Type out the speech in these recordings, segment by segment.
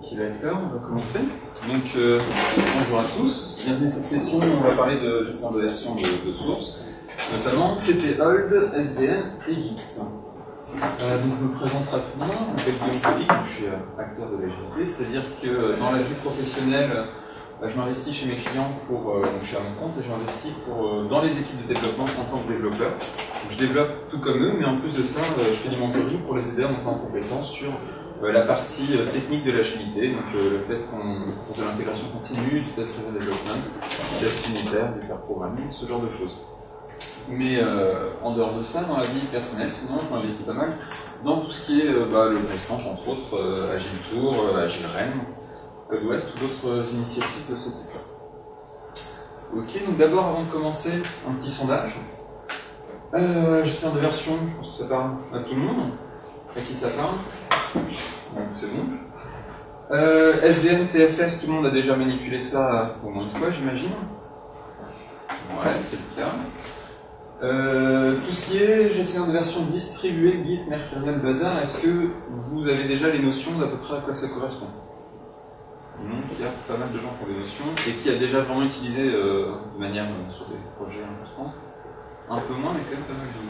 il va être l'heure, on va commencer. Donc, bonjour à tous, bienvenue à cette session où on va parler de gestion de version de sources, notamment cp-hold, SVN et Git. Donc je me présente rapidement, je m'appelle Guillaume Félix, je suis acteur de l'agilité, c'est-à-dire que dans la vie professionnelle, je m'investis chez mes clients donc je suis à mon compte et je m'investis dans les équipes de développement en tant que développeur. Donc, je développe tout comme eux, mais en plus de ça, je fais du mentoring pour les aider à monter en compétence sur la partie technique de l'agilité, donc le fait qu'on fasse de l'intégration continue, du test driven development, du test unitaire, du pair programming, ce genre de choses. Mais en dehors de ça, dans la vie personnelle, sinon je m'investis pas mal dans tout ce qui est le Graceland, entre autres, Agile Tour, Agile Rennes, Code West ou d'autres initiatives de ce type. Ok, donc d'abord, avant de commencer, un petit sondage. Gestion de version, je pense que ça parle à tout le monde. À qui ça parle? Bon, c'est bon. SVN, TFS, tout le monde a déjà manipulé ça au moins une fois, j'imagine. Ouais, c'est le cas. Tout ce qui est gestionnaire de version distribuée, Git, Mercurial, Bazar, est-ce que vous avez déjà les notions d'à peu près à quoi ça correspond? Non, il y a pas mal de gens qui ont des notions, et qui a déjà vraiment utilisé de manière sur des projets importants. Un peu moins, mais quand même pas mal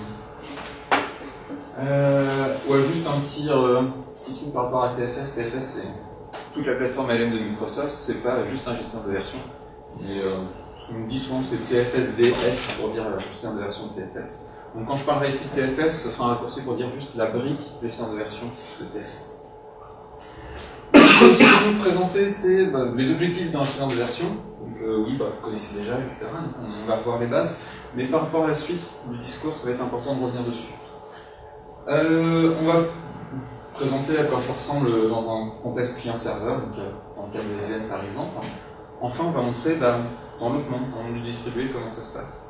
de monde. Ouais, juste un petit truc par rapport à TFS. TFS, c'est toute la plateforme LM de Microsoft, c'est pas juste un gestionnaire de version. Et ce qu'on me dit souvent, c'est TFS-VS pour dire gestionnaire de version de TFS. Donc quand je parlerai ici de TFS, ce sera un raccourci pour dire juste la brique gestionnaire de version de TFS. Ce que je vais vous présenter, c'est les objectifs d'un gestionnaire de version. Donc, oui, vous connaissez déjà, etc. Donc, on va revoir les bases. Mais par rapport à la suite du discours, ça va être important de revenir dessus. On va présenter à quoi ça ressemble dans un contexte client-serveur, donc dans le cas de SVN par exemple. Enfin, on va montrer dans l'autre monde, dans le monde du distribué, comment ça se passe.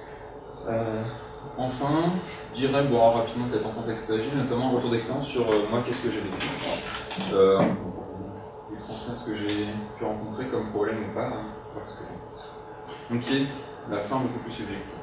Enfin, je dirais rapidement, peut-être en contexte agile, notamment un retour d'expérience sur moi, qu'est-ce que j'ai vécu. Vous transmettre ce que j'ai pu rencontrer comme problème ou pas, voir ce que j'en pense. Donc, qui est la fin beaucoup plus subjective.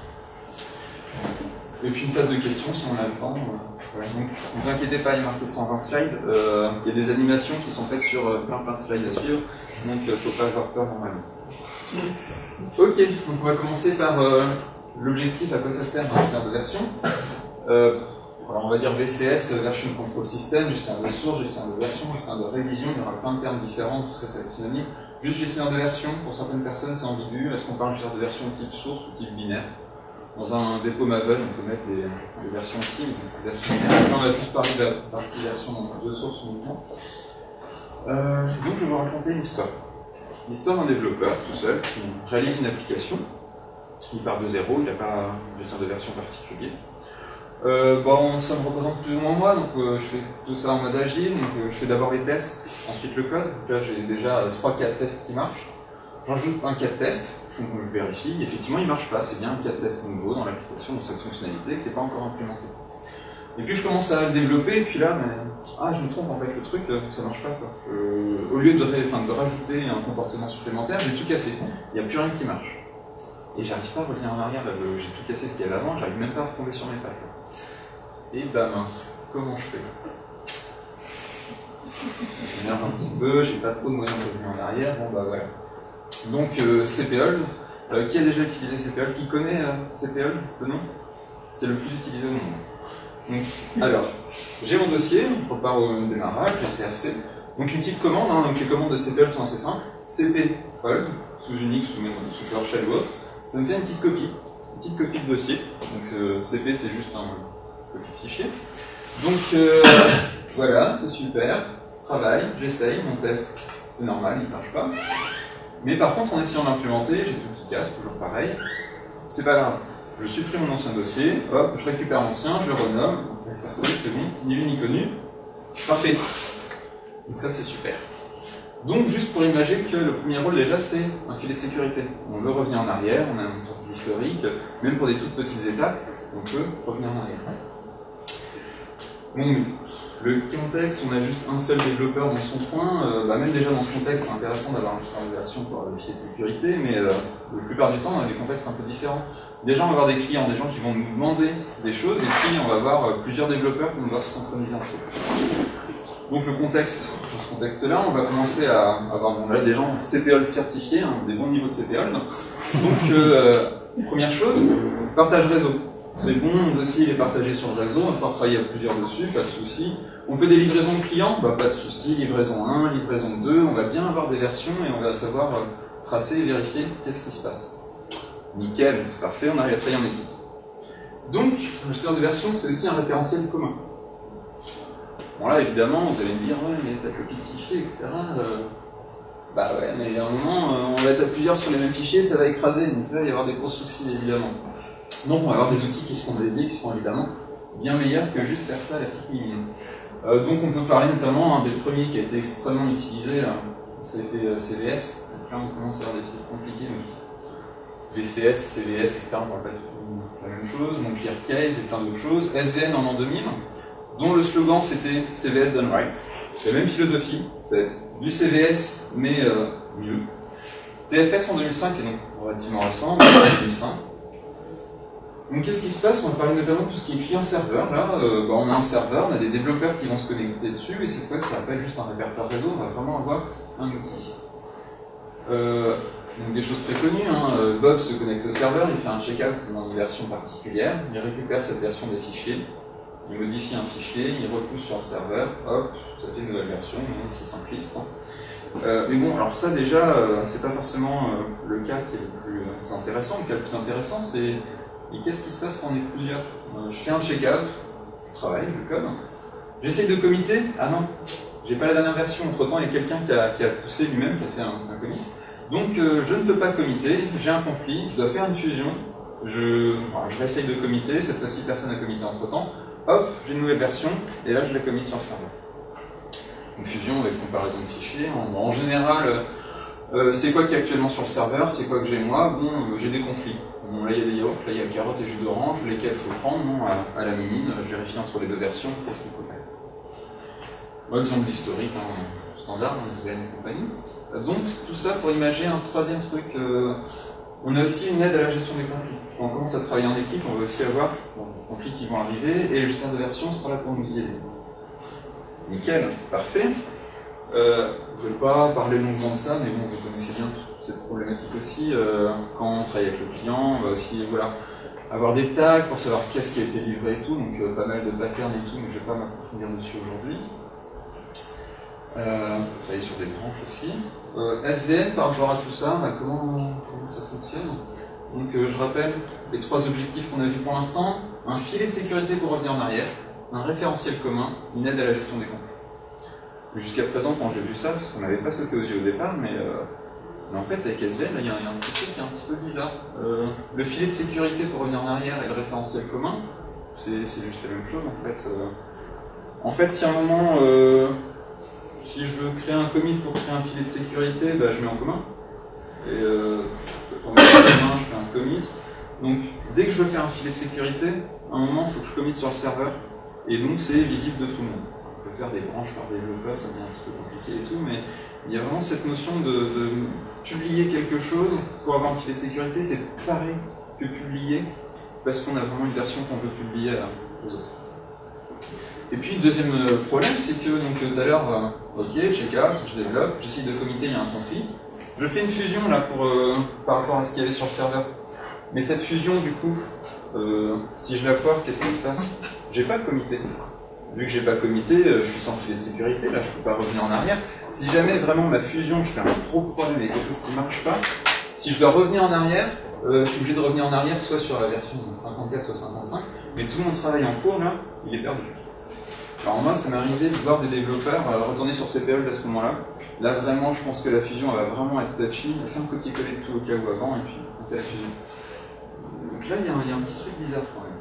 Et puis une phase de questions si on a le temps. Voilà. Donc, ne vous inquiétez pas, il y a marqué 120 slides. Il y a des animations qui sont faites sur plein de slides à suivre, donc il ne faut pas avoir peur normalement. Ok, donc on va commencer par l'objectif, à quoi ça sert un gestionnaire de version. Alors on va dire VCS, Version Control System, gestionnaire de source, gestionnaire de version, gestionnaire de révision, il y aura plein de termes différents, tout ça, ça va être synonyme. Juste gestionnaire de version, pour certaines personnes c'est ambigu, est-ce qu'on parle de gestionnaire de version type source ou type binaire? Dans un dépôt Maven, on peut mettre les versions aussi, mais les versions binaires. Là, on va juste parler de la partie version de source uniquement. Donc je vais vous raconter une histoire. L'histoire d'un développeur tout seul qui réalise une application. Il part de zéro, il n'a pas un gestionnaire de version particulier. Ça me représente plus ou moins moi, donc je fais tout ça en mode agile, donc je fais d'abord les tests, ensuite le code. Donc là j'ai déjà 3-4 tests qui marchent. J'ajoute un cas de test, donc je vérifie, effectivement il ne marche pas, c'est bien un cas de test nouveau dans l'application, dans cette fonctionnalité qui n'est pas encore implémentée. Et puis je commence à le développer, et puis là, je me trompe en fait, le truc, ça ne marche pas quoi. Au lieu de rajouter un comportement supplémentaire, j'ai tout cassé, il n'y a plus rien qui marche. Et j'arrive pas à revenir en arrière, j'ai tout cassé ce qu'il y avait avant, j'arrive même pas à retomber sur mes pattes. Et mince, comment je fais? Je m'énerve un petit peu, j'ai pas trop de moyens de revenir en arrière, voilà. Donc cp-hold, qui a déjà utilisé cp-hold? Qui connaît cp-hold, le nom? C'est le plus utilisé au monde. Donc, alors, j'ai mon dossier, je repars au démarrage, j'ai CRC. Donc une petite commande, donc les commandes de cp-hold sont assez simples. cp-hold, sous Unix ou même sous PowerShell ou autre, ça me fait une petite copie de dossier. Donc cp c'est juste un copie de fichier. Donc voilà, c'est super, je travaille, j'essaye, mon test, c'est normal, il ne marche pas. Mais par contre, en essayant d'implémenter, j'ai tout qui casse, toujours pareil. C'est pas grave. Je supprime mon ancien dossier, hop, je récupère l'ancien, je le renomme, SRC, c'est bon, ni vu ni connu. Parfait. Donc ça, c'est super. Donc, juste pour imaginer que le premier rôle, déjà, c'est un filet de sécurité. On veut revenir en arrière, on a une sorte d'historique, même pour des toutes petites étapes, on peut revenir en arrière. Bon, le contexte, on a juste un seul développeur dans son coin, même déjà dans ce contexte, c'est intéressant d'avoir un gestionnaire de version pour le filet de sécurité, mais la plupart du temps, on a des contextes un peu différents. Déjà, on va avoir des clients, des gens qui vont nous demander des choses, et puis on va avoir plusieurs développeurs qui vont devoir se synchroniser entre eux. Donc le contexte, dans ce contexte-là, on va commencer à avoir bon, là, des gens CPOLD certifiés, hein, des bons niveaux de CPOLD. Donc première chose, partage réseau. C'est bon, le dossier il est partagé sur le réseau, on va pouvoir travailler à plusieurs dessus, pas de souci. On fait des livraisons de clients, bah, pas de souci, livraison 1, livraison 2, on va bien avoir des versions et on va savoir tracer et vérifier qu'est-ce qui se passe. Nickel, c'est parfait, on arrive à travailler en équipe. Donc, le gestionnaire de version, c'est aussi un référentiel commun. Bon là, évidemment, vous allez me dire, ouais, mais ta copie de fichier, etc. Bah ouais, mais à un moment, on va être à plusieurs sur les mêmes fichiers, ça va écraser, donc là, il va y avoir des gros soucis, évidemment. Donc, on va avoir des outils qui seront dédiés, qui seront évidemment bien meilleurs que juste faire ça à la petite minime. Donc, on peut parler notamment, un des premiers qui a été extrêmement utilisé, ça a été CVS. Donc là, on commence à avoir des trucs compliqués. Donc, VCS, CVS, etc. On parle pas du tout la même chose. Donc, Case et plein d'autres choses. SVN en l'an 2000, dont le slogan c'était CVS done right. C'est la même philosophie, ça va être du CVS, mais mieux. TFS en 2005 est donc relativement récent, 2005. Donc qu'est-ce qui se passe? On va parler notamment de tout ce qui est client-serveur. Là, on a un serveur, on a des développeurs qui vont se connecter dessus, et cette fois, ça s'appelle juste un répertoire réseau, on va vraiment avoir un outil. Donc des choses très connues, hein. Bob se connecte au serveur, il fait un check-out dans une version particulière, il récupère cette version des fichiers, il modifie un fichier, il repousse sur le serveur, hop, ça fait une nouvelle version, c'est simpliste. Hein. Mais bon, alors ça déjà, c'est pas forcément le cas qui est le plus intéressant. Le cas le plus intéressant, c'est qu'est-ce qui se passe quand on est plusieurs? Je fais un check-out, je travaille, je code, j'essaye de committer, ah non, j'ai pas la dernière version, entre-temps il y a quelqu'un qui a poussé lui-même, qui a fait un commit. Donc je ne peux pas committer, j'ai un conflit, je dois faire une fusion, je réessaye de committer, cette fois-ci personne n'a commité entre-temps, hop, j'ai une nouvelle version, et là je la commit sur le serveur. Une fusion avec comparaison de fichiers, en général, c'est quoi qui est actuellement sur le serveur, c'est quoi que j'ai moi, bon, j'ai des conflits. Bon, là il y a des yaourts, là il y a carottes et jus d'orange, lesquels il faut prendre, non, à la mimine, je vérifie entre les deux versions, qu'est-ce qu'il faut faire. Bon, exemple historique, hein, standard, SVN et compagnie. Donc tout ça pour imaginer un troisième truc, on a aussi une aide à la gestion des conflits. Quand on commence à travailler en équipe, on va aussi avoir des conflits qui vont arriver, et le gestionnaire de version sera là pour nous y aider. Nickel, parfait. Je ne vais pas parler longuement de ça, mais bon, vous connaissez bien cette problématique aussi. Quand on travaille avec le client, on va aussi avoir des tags pour savoir qu'est-ce qui a été livré et tout, donc pas mal de patterns et tout, mais je ne vais pas m'approfondir dessus aujourd'hui. Travailler sur des branches aussi. SVN, par rapport à tout ça, comment ça fonctionne? Donc je rappelle les trois objectifs qu'on a vus pour l'instant. Un filet de sécurité pour revenir en arrière, un référentiel commun, une aide à la gestion des conflits. Jusqu'à présent, quand j'ai vu ça, ça m'avait pas sauté aux yeux au départ, mais en fait, avec SVN, il y a un petit truc qui est un petit peu bizarre. Le filet de sécurité pour revenir en arrière et le référentiel commun, c'est juste la même chose, en fait. En fait, si à un moment, si je veux créer un commit pour créer un filet de sécurité, bah, je mets en commun. Et pour mettre en commun, je fais un commit. Donc, dès que je veux faire un filet de sécurité, à un moment, il faut que je commit sur le serveur. Et donc, c'est visible de tout le monde. On peut faire des branches par développeur, ça devient un petit peu compliqué et tout, mais il y a vraiment cette notion de publier quelque chose pour avoir un filet de sécurité, c'est pareil que publier, parce qu'on a vraiment une version qu'on veut publier aux autres. Et puis, le deuxième problème, c'est que donc tout à l'heure, ok, check-out, je développe, j'essaye de committer, il y a un conflit. Je fais une fusion là par rapport à ce qu'il y avait sur le serveur. Mais cette fusion, du coup, si je la foire, qu'est-ce qui se passe? J'ai pas commité. Vu que j'ai pas commité, je suis sans filet de sécurité, là je peux pas revenir en arrière. Si jamais vraiment ma fusion, je fais un gros problème avec quelque chose qui marche pas, si je dois revenir en arrière, je suis obligé de revenir en arrière soit sur la version 54, soit 55, mais tout mon travail en cours là, il est perdu. Alors moi, ça m'est arrivé de voir des développeurs retourner sur CPOLD à ce moment-là. Là vraiment, je pense que la fusion elle va vraiment être touchy. On fait un copier-coller de tout au cas où avant, et puis on fait la fusion. Donc là, il y a un petit truc bizarre quand même.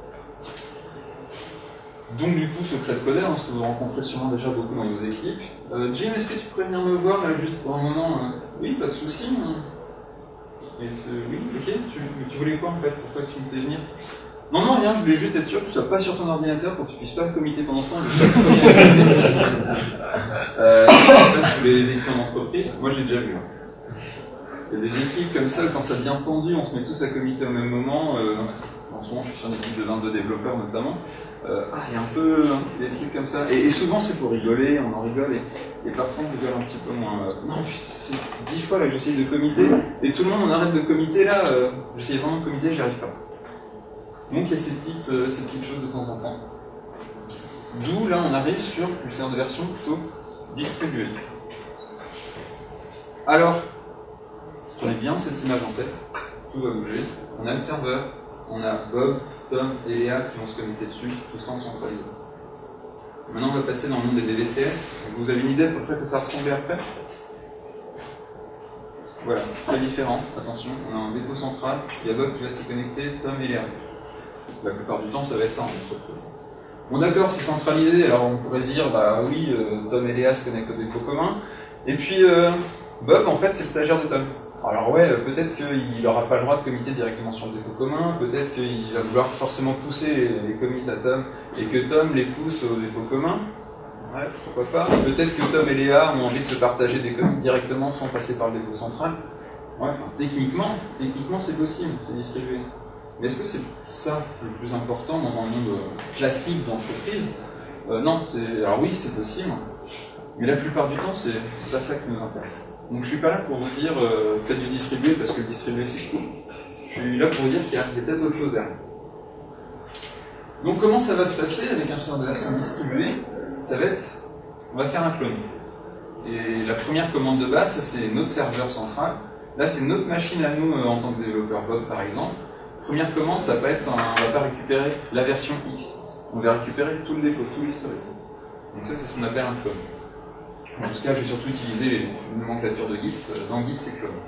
Donc du coup, secret de codeur, ce que vous rencontrez sûrement déjà beaucoup dans vos équipes. Jim, est-ce que tu pourrais venir me voir là, juste pour un moment? Oui, pas de souci. Oui, ok. Tu voulais quoi en fait? Pourquoi tu me fais venir? Non, rien, je voulais juste être sûr que tu sois pas sur ton ordinateur pour que tu puisses pas me commiter pendant ce temps. Je suis le premier. Je sais pas si vous l'avez vécu en entreprise, moi j'ai déjà vu. Il y a des équipes comme ça, quand ça devient tendu, on se met tous à commiter au même moment. en ce moment je suis sur une équipe de 22 développeurs notamment, il y a un peu des trucs comme ça, et souvent c'est pour rigoler, on en rigole, et parfois on rigole un petit peu moins. Non, ça fait 10 fois là que j'essaye de commiter, et tout le monde on arrête de commiter là, j'essaye vraiment de commiter, j'y arrive pas. Donc il y a ces petites choses de temps en temps. D'où là on arrive sur le serveur de version plutôt distribué. Alors, prenez bien cette image en tête, tout va bouger. On a le serveur, on a Bob, Tom et Léa qui vont se connecter dessus, tout ça en centralisé. Maintenant on va passer dans le monde des DVCS. Vous avez une idée à peu près que ça ressemblait après? Voilà, très différent, attention, on a un dépôt central, il y a Bob qui va s'y connecter, Tom et Léa. La plupart du temps ça va être ça en entreprise. Bon d'accord, c'est centralisé, alors on pourrait dire, bah oui, Tom et Léa se connectent au dépôt commun, et puis Bob en fait c'est le stagiaire de Tom. Alors ouais, peut-être qu'il n'aura pas le droit de commiter directement sur le dépôt commun, peut-être qu'il va vouloir forcément pousser les commits à Tom, et que Tom les pousse au dépôt commun. Ouais, pourquoi pas. Peut-être que Tom et Léa ont envie de se partager des commits directement sans passer par le dépôt central. Ouais, enfin, techniquement c'est possible, c'est distribué. Mais est-ce que c'est ça le plus important dans un monde classique d'entreprise? Non, alors oui, c'est possible, mais la plupart du temps, c'est pas ça qui nous intéresse. Donc je suis pas là pour vous dire faites du distribué parce que le distribué c'est cool. Je suis là pour vous dire qu'il y a peut-être autre chose derrière. Donc comment ça va se passer avec un serveur de version distribué? Ça va être, on va faire un clone. Et la première commande de base, ça c'est notre serveur central. Là c'est notre machine à nous en tant que développeur Bob par exemple. Première commande, ça va être, on va pas récupérer la version X. On va récupérer tout le dépôt, tout l'historique. Donc ça c'est ce qu'on appelle un clone. En tout cas, je vais surtout utiliser une nomenclature de Git. Dans Git, c'est clone.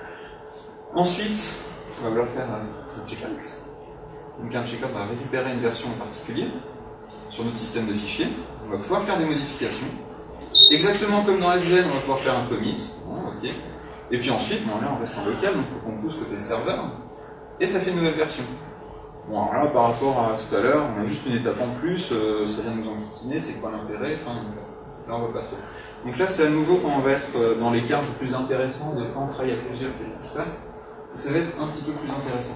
Ensuite, on va vouloir faire un checkout. Donc un checkout va récupérer une version en particulier sur notre système de fichiers. On va pouvoir faire des modifications. Exactement comme dans SVN, on va pouvoir faire un commit. Bon, ok. Et puis ensuite, bon, là, on reste en local, donc il faut qu'on pousse côté serveur. Et ça fait une nouvelle version. Bon, alors là, par rapport à tout à l'heure, on a juste une étape en plus. Ça vient de nous enquiquiner, c'est quoi l'intérêt? Enfin, là, on va pas trop. Donc là, c'est à nouveau quand on va être dans les cas un peu plus intéressants, de quand on travaille à plusieurs, qu'est-ce qui se passe, ça va être un petit peu plus intéressant.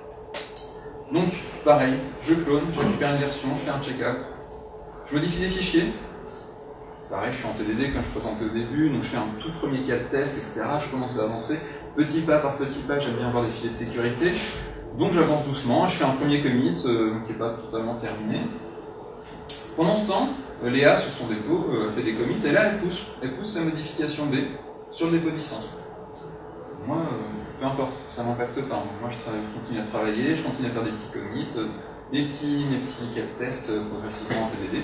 Donc, pareil, je clone, je récupère une version, je fais un check-out, je modifie des fichiers. Pareil, je suis en TDD comme je présentais au début, donc je fais un tout premier cas de test, etc. Je commence à avancer, petit pas par petit pas, j'aime bien avoir des filets de sécurité. Donc j'avance doucement, je fais un premier commit, qui n'est pas totalement terminé. Pendant ce temps, Léa, sur son dépôt, fait des commits, et là, elle pousse sa modification B sur le dépôt distance. Moi, peu importe, ça ne m'impacte pas. Moi, je continue à travailler, je continue à faire des petits commits, mes petits cas de test progressivement en TDD.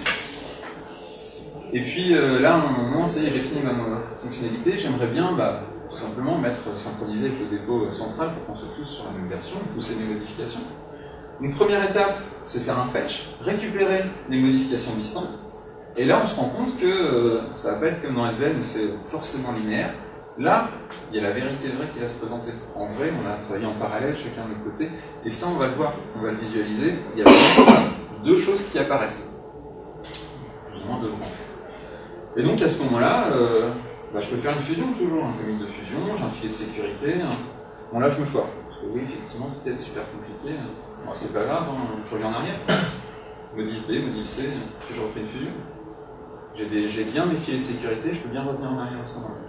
Et puis là, à un moment, ça y est, j'ai fini ma fonctionnalité, j'aimerais bien tout simplement synchroniser avec le dépôt central pour qu'on se tous sur la même version, pousser mes modifications. Donc première étape, c'est faire un fetch, récupérer les modifications distantes. Et là, on se rend compte que ça va pas être comme dans SVN où c'est forcément linéaire. Là, il y a la vérité vraie qui va se présenter. En vrai, on a travaillé en parallèle, chacun de notre côté, et ça, on va le voir, on va le visualiser. Il y a deux choses qui apparaissent. Plus ou moins deux branches. Et donc, à ce moment-là, je peux faire une fusion toujours, un commit de fusion, j'ai un filet de sécurité. Bon, là, je me foire. Parce que oui, effectivement, c'est peut-être super compliqué. Bon, c'est pas grave, je reviens en arrière. Modif B, modif C, puis je refais une fusion. J'ai bien mes filets de sécurité, je peux bien revenir en arrière à ce moment-là.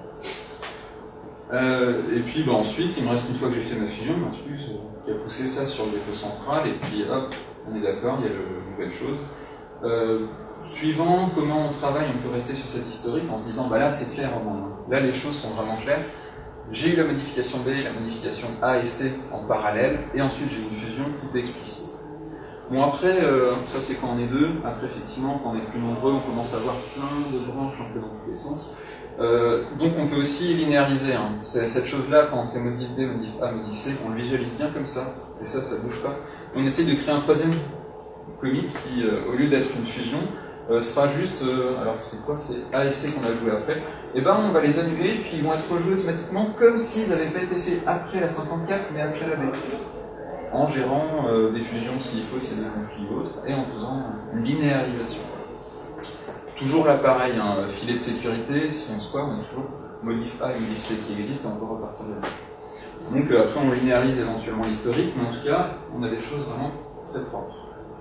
Et puis ensuite, il me reste une fois que j'ai fait ma fusion, qui a poussé ça sur le dépôt central, et puis hop, on est d'accord, il y a la nouvelle chose. Suivant comment on travaille, on peut rester sur cette historique en se disant, là c'est clair au moins. Là les choses sont vraiment claires. J'ai eu la modification B, la modification A et C en parallèle, et ensuite j'ai une fusion, tout est explicite. Bon après, ça c'est quand on est deux, après effectivement quand on est plus nombreux, on commence à avoir plein de branches un peu dans tous les sens. Donc on peut aussi linéariser, hein. Cette chose-là, quand on fait modif B, modif A, modif C, on le visualise bien comme ça, et ça bouge pas. On essaye de créer un troisième commit qui, au lieu d'être une fusion, sera juste, alors c'est quoi, c'est A et C qu'on a joué après, et on va les annuler, puis ils vont être rejoués automatiquement comme s'ils n'avaient pas été faits après la 54, mais après la B. En gérant des fusions s'il faut, s'il y a des conflits ou autres, et en faisant une linéarisation. Toujours là pareil, un filet de sécurité, si on se voit, on a toujours modif A et modif C qui existent, et on peut repartir de là. Donc après on linéarise éventuellement l'historique, mais en tout cas, on a des choses vraiment très propre.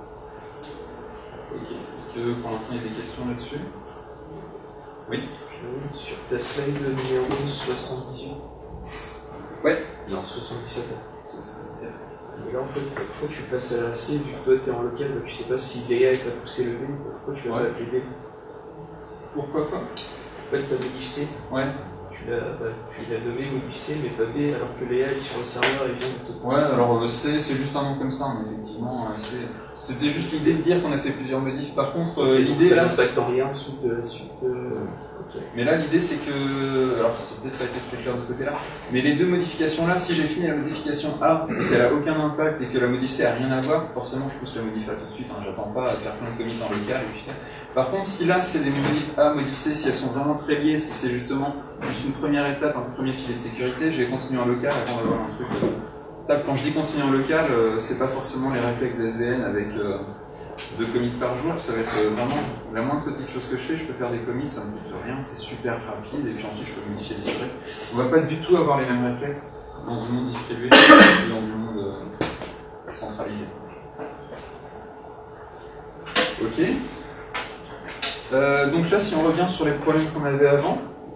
Ok. Est-ce que pour l'instant il y a des questions là-dessus? Oui. Sur ta slide numéro 78. Ouais. Non, 77. 77. Et là, en fait, pourquoi tu passes à la C, vu que toi t'es en local, bah, tu sais pas si Léa t'a poussé le B, pourquoi tu vas pas appeler B? Pourquoi quoi? En fait, t'as modif C. Ouais. Tu l'as nommé modif C, mais pas B, alors que Léa est sur le serveur et vient de te pousser. Ouais, alors C, c'est juste un nom comme ça, mais effectivement, c'était juste l'idée de dire qu'on a fait plusieurs modifs. Par contre, l'idée là. Ça n'impacte en rien en dessous de la suite. Okay. Mais là, l'idée c'est que. Alors, c'est peut-être pas été très clair de ce côté-là, mais les deux modifications là, si j'ai fini la modification A et qu'elle a aucun impact et que la modif C a rien à voir, forcément je pousse la modif A tout de suite, hein, j'attends pas à faire plein de commits en local. Et puis... Par contre, si là c'est des modifs A, modif C, si elles sont vraiment très liées, si c'est justement juste une première étape, un premier filet de sécurité, je vais continuer en local avant d'avoir un truc stable. Quand je dis continuer en local, c'est pas forcément les réflexes de SVN avec 2 commits par jour, ça va être vraiment la moindre petite chose que je fais, je peux faire des commits, ça me coûte rien, c'est super rapide, et puis ensuite je peux modifier l'historique. On va pas du tout avoir les mêmes réflexes dans du monde distribué que dans du monde centralisé. Ok. Donc là, si on revient sur les problèmes qu'on avait avant,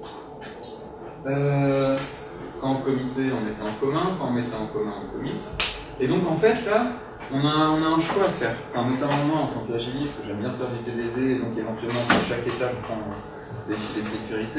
quand on committait, on mettait en commun, quand on mettait en commun, on commit. Et donc en fait, là, on a un choix à faire. Enfin, notamment moi, en tant qu'agiliste, j'aime bien faire du TDD, et donc éventuellement, à chaque étape, prendre des filets de sécurité.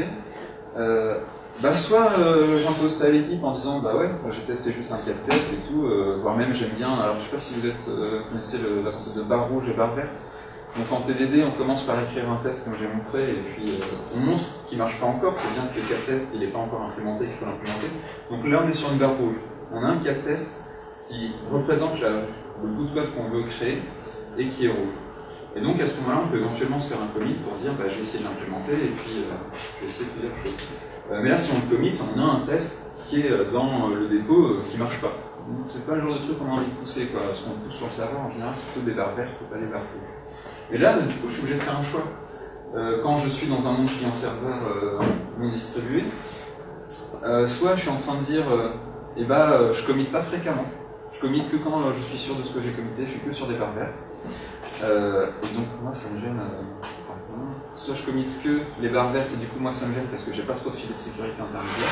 Soit j'impose ça à l'équipe en disant, bah ouais, j'ai testé juste un cas de test et tout, voire même j'aime bien, alors je sais pas si vous connaissez le concept de barre rouge et barre verte. Donc en TDD, on commence par écrire un test comme j'ai montré, et puis on montre qu'il ne marche pas encore, c'est bien que le cas de test il n'est pas encore implémenté, qu'il faut l'implémenter. Donc là on est sur une barre rouge. On a un cas de test qui représente le bout de code qu'on veut créer et qui est rouge. Et donc à ce moment-là, on peut éventuellement se faire un commit pour dire bah, je vais essayer de l'implémenter et puis je vais essayer plusieurs choses. Mais là, si on le commit, on a un test qui est dans le dépôt qui ne marche pas. Donc c'est pas le genre de truc qu'on a envie de pousser, quoi. Ce qu'on pousse sur le serveur en général, c'est plutôt des barres vertes ou pas des barres rouges. Et là, du coup, je suis obligé de faire un choix. Quand je suis dans un monde client-serveur non distribué, soit je suis en train de dire je commit pas fréquemment. Je commit que quand je suis sûr de ce que j'ai commité, je suis que sur des barres vertes. Et donc moi ça me gêne. Soit je commit que les barres vertes et du coup moi ça me gêne parce que j'ai pas trop de filet de sécurité intermédiaire.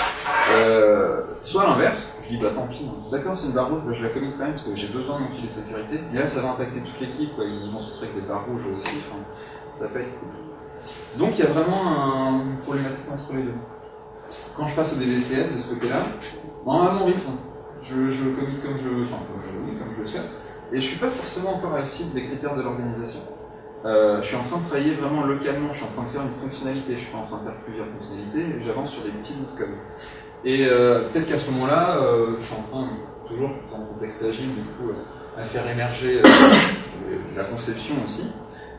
Soit à l'inverse, je dis bah tant pis, d'accord c'est une barre rouge, je la commit quand même parce que j'ai besoin de mon filet de sécurité. Et là ça va impacter toute l'équipe, ils vont se retrouver avec des barres rouges aussi, ça peut être cool. Donc il y a vraiment une problématique entre les deux. Quand je passe au DVCS de ce côté-là, à mon rythme, je commit comme je le souhaite. Et je suis pas forcément encore à la cible des critères de l'organisation. Je suis en train de travailler vraiment localement, je suis en train de faire une fonctionnalité, je suis pas en train de faire plusieurs fonctionnalités, et j'avance sur des petits bouts de code. Et peut-être qu'à ce moment-là, je suis en train, toujours dans le contexte agile, du coup, à faire émerger la conception aussi.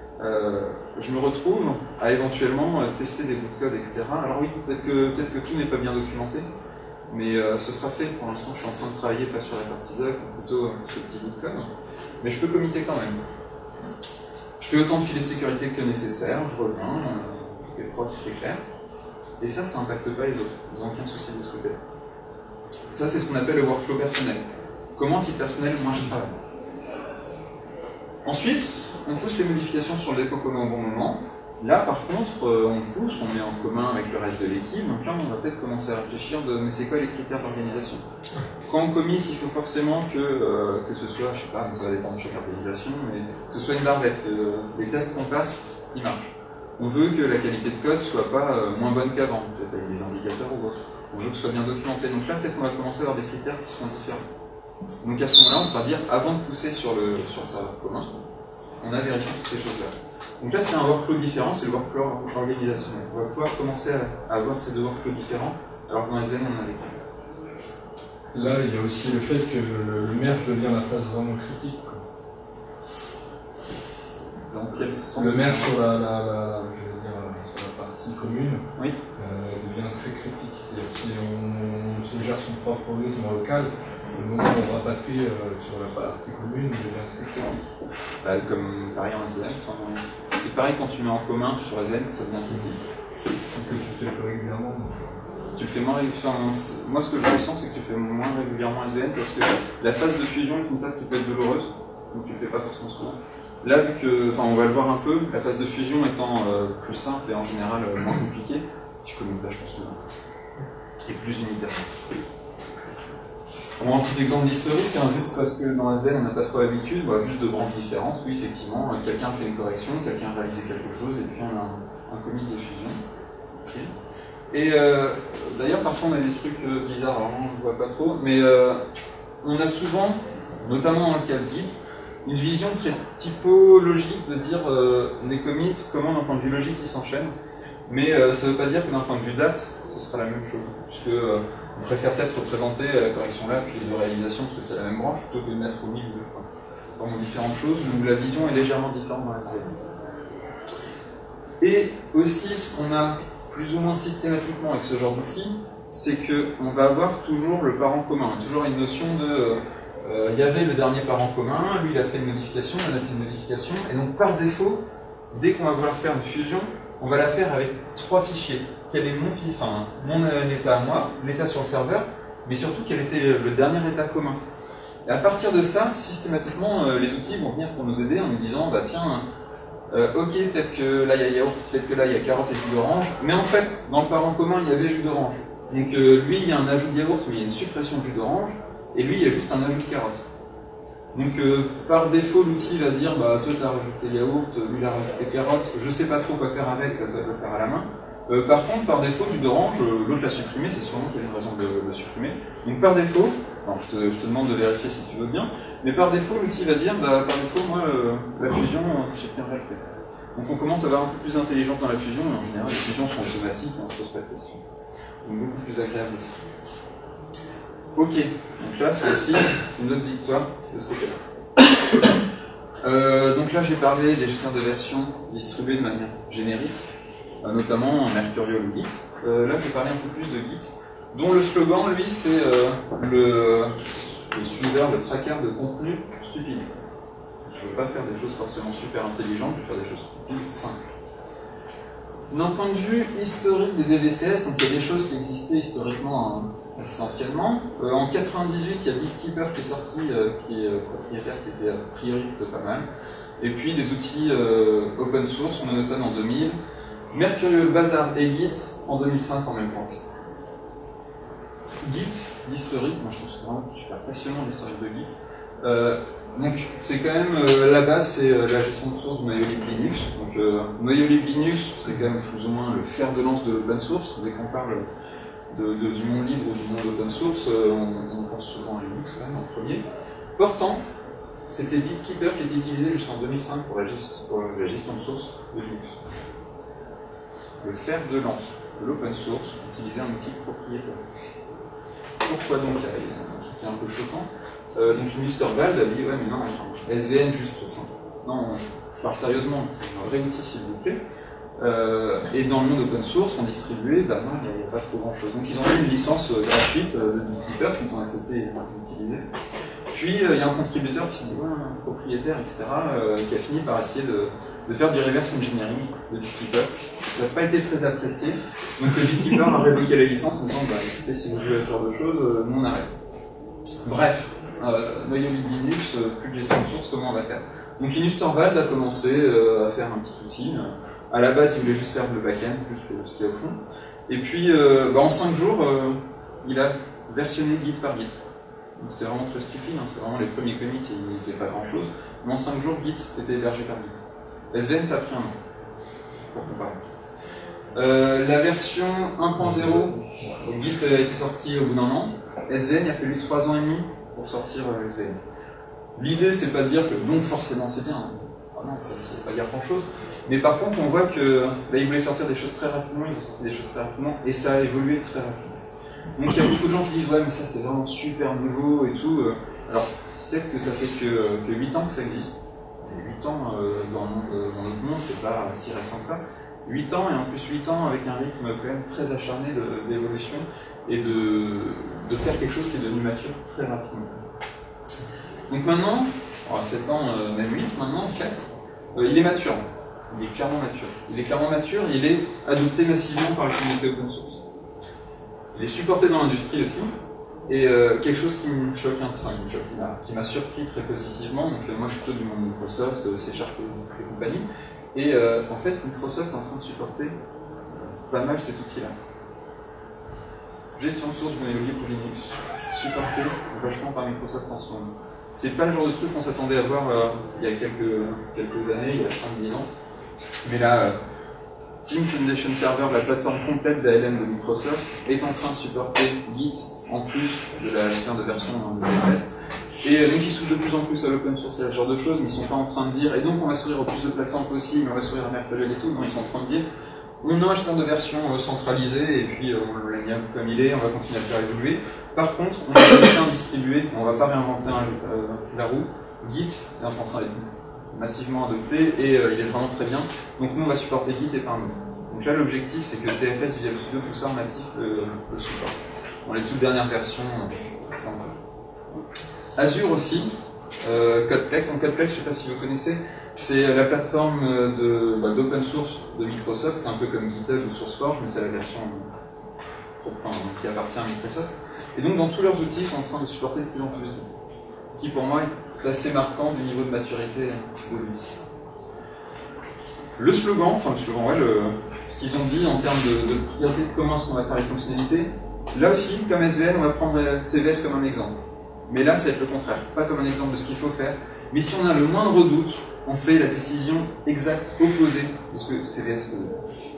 Je me retrouve à éventuellement tester des bouts de code, etc. Alors oui, peut-être que tout n'est pas bien documenté, mais ce sera fait. Pour l'instant, je suis en train de travailler pas sur la partie doc, mais plutôt sur le petit bout de code. Mais je peux committer quand même. Je fais autant de filets de sécurité que nécessaire, je reviens, tout est propre, tout est clair. Et ça n'impacte pas les autres, ils n'ont aucun souci de ce côté-là. Ça, c'est ce qu'on appelle le workflow personnel. Comment, titre personnel, moi je travaille. Ensuite, on pousse les modifications sur le dépôt commun au bon moment. Là, par contre, on pousse, on met en commun avec le reste de l'équipe. Donc là, on va peut-être commencer à réfléchir mais c'est quoi les critères d'organisation. Quand on commit, il faut forcément que ce soit, je sais pas, ça va dépendre de chaque organisation, mais que ce soit une barre verte, que les tests qu'on passe, ils marchent. On veut que la qualité de code soit pas moins bonne qu'avant, peut-être avec des indicateurs ou autre. On veut que ce soit bien documenté. Donc là, peut-être qu'on va commencer à avoir des critères qui seront différents. Donc à ce moment-là, on pourra dire, avant de pousser sur le serveur commun, on a vérifié toutes ces choses-là. Donc là, c'est un workflow différent, c'est le workflow organisationnel. On va pouvoir commencer à avoir ces deux workflows différents, alors que dans SVN, on en a des cas. Là, il y a aussi le fait que le merge devient la phase vraiment critique. Dans quel sens? Le merge sur la partie commune oui. Devient très critique. C'est-à-dire que si on se gère son propre rythme local, le moment où on rapatrie sur la partie commune devient très critique. Comme pareil en SVN, c'est pareil quand tu mets en commun sur SVN, ça devient critique. Que tu fais régulièrement. Tu le fais moins régulièrement. Moi, ce que je ressens, c'est que tu fais moins régulièrement SVN parce que la phase de fusion est une phase qui peut être douloureuse. donc tu le fais pas forcément souvent. Là, vu que, enfin, on va le voir un peu, la phase de fusion étant plus simple et en général moins compliquée, tu communiques vachement souvent. Et plus unitaire. On a un petit exemple d'historique, hein, juste parce que dans SVN on n'a pas trop l'habitude, voilà, juste de grandes différences, oui effectivement, quelqu'un fait une correction, quelqu'un a réalisé quelque chose, et puis on a un commit de fusion. Okay. Et d'ailleurs parfois on a des trucs bizarres, alors on ne voit pas trop, mais on a souvent, notamment dans le cas de Git, une vision très typologique de dire les commits, comment d'un point de vue logique ils s'enchaînent, mais ça ne veut pas dire que d'un point de vue date, ce sera la même chose, puisque on préfère peut-être représenter la correction là, puis les réalisations, parce que c'est la même branche, plutôt que de mettre au milieu. Vraiment différentes choses, où la vision est légèrement différente dans la SVN. Et aussi, ce qu'on a plus ou moins systématiquement avec ce genre d'outil, c'est qu'on va avoir toujours le parent commun, toujours une notion de il y avait le dernier parent commun, lui il a fait une modification, il a fait une modification, et donc par défaut, dès qu'on va vouloir faire une fusion, on va la faire avec 3 fichiers. Quel est mon état à moi, l'état sur le serveur, mais surtout quel était le dernier état commun. Et à partir de ça, systématiquement, les outils vont venir pour nous aider en nous disant, bah tiens, ok, peut-être que là il y a yaourt, peut-être que là il y a carotte et jus d'orange, mais en fait, dans le parent commun, il y avait jus d'orange. Donc lui, il y a un ajout de yaourt, mais il y a une suppression de jus d'orange, et lui, il y a juste un ajout de carotte. Donc par défaut, l'outil va dire, bah toi t'as rajouté yaourt, lui il a rajouté carotte, je sais pas trop quoi faire avec, ça doit le faire à la main. Par contre, par défaut, jus d'orange, l'autre l'a supprimé, c'est sûrement qu'il y a une raison de le supprimer. Donc par défaut, alors je te demande de vérifier si tu veux bien, mais par défaut, l'outil va dire, bah par défaut, moi, la fusion, je supprimerai le truc. Donc on commence à avoir un peu plus d'intelligence dans la fusion, et en général, les fusions sont automatiques, on ne se pose pas de questions. Donc beaucoup plus agréable aussi. Ok, donc là c'est aussi une autre victoire de ce côté-là. Donc là j'ai parlé des gestionnaires de version distribués de manière générique, notamment Mercurial ou Git. Là je vais parler un peu plus de Git, dont le slogan lui c'est le suiveur, le tracker de contenu stupide. Je ne veux pas faire des choses forcément super intelligentes, je veux faire des choses stupides, simples. D'un point de vue historique des DVCS, donc il y a des choses qui existaient historiquement essentiellement. En 98, il y a BitKeeper qui est sorti, qui est propriétaire, qui était a priori plutôt pas mal. Et puis des outils open source, Monotone en 2000, Mercurial, Bazaar et Git en 2005 en même temps. Git, l'historique, moi je trouve ça vraiment super passionnant l'historique de Git. Donc c'est quand même, la base c'est la gestion de source de noyau libre Linux. Donc noyau libre Linux c'est quand même plus ou moins le fer de lance de l'open source. Dès qu'on parle du monde libre ou du monde open source, on pense souvent à Linux quand même en premier. Pourtant, c'était BitKeeper qui était utilisé jusqu'en 2005 pour la gestion de source de Linux. Le fer de lance de l'open source utilisait un outil propriétaire. Pourquoi donc c'est un peu choquant. Donc Unisterbald a dit, ouais mais non, SVN juste, enfin, non, je parle sérieusement, c'est un vrai outil s'il vous plaît. Et dans le monde open source, en distribué, bah non, il n'y a pas trop grand chose. Donc ils ont eu une licence gratuite de BitKeeper qu'ils ont accepté d'utiliser. Puis il y a un contributeur qui s'est dit, ouais, un propriétaire, etc., qui a fini par essayer de faire du reverse engineering de BitKeeper. Ça n'a pas été très apprécié. Donc BitKeeper a révoqué la licence en disant, bah écoutez, si vous jouez à ce genre de choses, nous on arrête. Bref. Noyau libre Linux, plus de gestion de source, comment on va faire? Donc Linus Torvald a commencé à faire un petit outil. À la base, il voulait juste faire le back-end, juste ce qu'il y a au fond. Et puis, en 5 jours, il a versionné Git par Git. Donc c'était vraiment très stupide, hein, c'est vraiment les premiers commits, il ne faisait pas grand-chose. Mais en 5 jours, Git était hébergé par Git. SVN, ça a pris un an, pour comparer. La version 1.0, Git a été sortie au bout d'un an. SVN, il a fallu 3 ans et demi pour sortir SVN. L'idée, c'est pas de dire que donc forcément c'est bien. Ah non, ça ne veut pas dire grand-chose. Mais par contre, on voit que là, ils voulaient sortir des choses très rapidement, ils ont sorti des choses très rapidement, et ça a évolué très rapidement. Donc il y a beaucoup de gens qui disent ouais, mais ça c'est vraiment super nouveau et tout. Alors peut-être que ça fait que 8 ans que ça existe. Et 8 ans dans notre monde, c'est pas si récent que ça. 8 ans, et en plus 8 ans avec un rythme quand même très acharné d'évolution et de faire quelque chose qui est devenu mature très rapidement. Donc maintenant, 7 ans, même 8 maintenant en fait, il est mature. Il est clairement mature. Il est clairement mature, il est adopté massivement par la communauté open source. Il est supporté dans l'industrie aussi. Et quelque chose qui me choque, qui m'a surpris très positivement, donc moi je suis plutôt du monde Microsoft, C# et compagnie, et en fait Microsoft est en train de supporter pas mal cet outil-là. Gestion de source du données libre pour Linux, supporté vachement par Microsoft en ce moment. C'est pas le genre de truc qu'on s'attendait à voir il y a quelques années, il y a 5-10 ans, mais là, Team Foundation Server, la plateforme complète d'ALM de Microsoft, est en train de supporter Git en plus de la gestion de version de VFS. Et donc ils s'ouvrent de plus en plus à l'open source et à ce genre de choses, mais ils ne sont pas en train de dire, et donc on va s'ouvrir au plus de plateformes possible, on va s'ouvrir à Mercurial et tout, non, ils sont en train de dire, on a un gestion de version centralisé, et puis on l'a mis un peu comme il est, on va continuer à le faire évoluer. Par contre, on a un distribué, on ne va pas réinventer la roue. Git est en train d'être massivement adopté, et il est vraiment très bien. Donc nous on va supporter Git et pas un autre. Donc là l'objectif c'est que TFS, Visual Studio, tout ça en natif le supporte. Dans les toutes dernières versions, ça en va. Azure aussi, Codeplex. Donc Codeplex, je ne sais pas si vous connaissez, c'est la plateforme d'open source de Microsoft. C'est un peu comme GitHub ou SourceForge, mais c'est la version qui appartient à Microsoft. Et donc dans tous leurs outils, ils sont en train de supporter de plus en plus Git, qui pour moi est assez marquant du niveau de maturité de l'outil. Le slogan, ce qu'ils ont dit en termes de priorité de comment est-ce qu'on va faire les fonctionnalités, là aussi, comme SVN, on va prendre CVS comme un exemple. Mais là, ça va être le contraire, pas comme un exemple de ce qu'il faut faire, mais si on a le moindre doute, on fait la décision exacte opposée de ce que CVS faisait.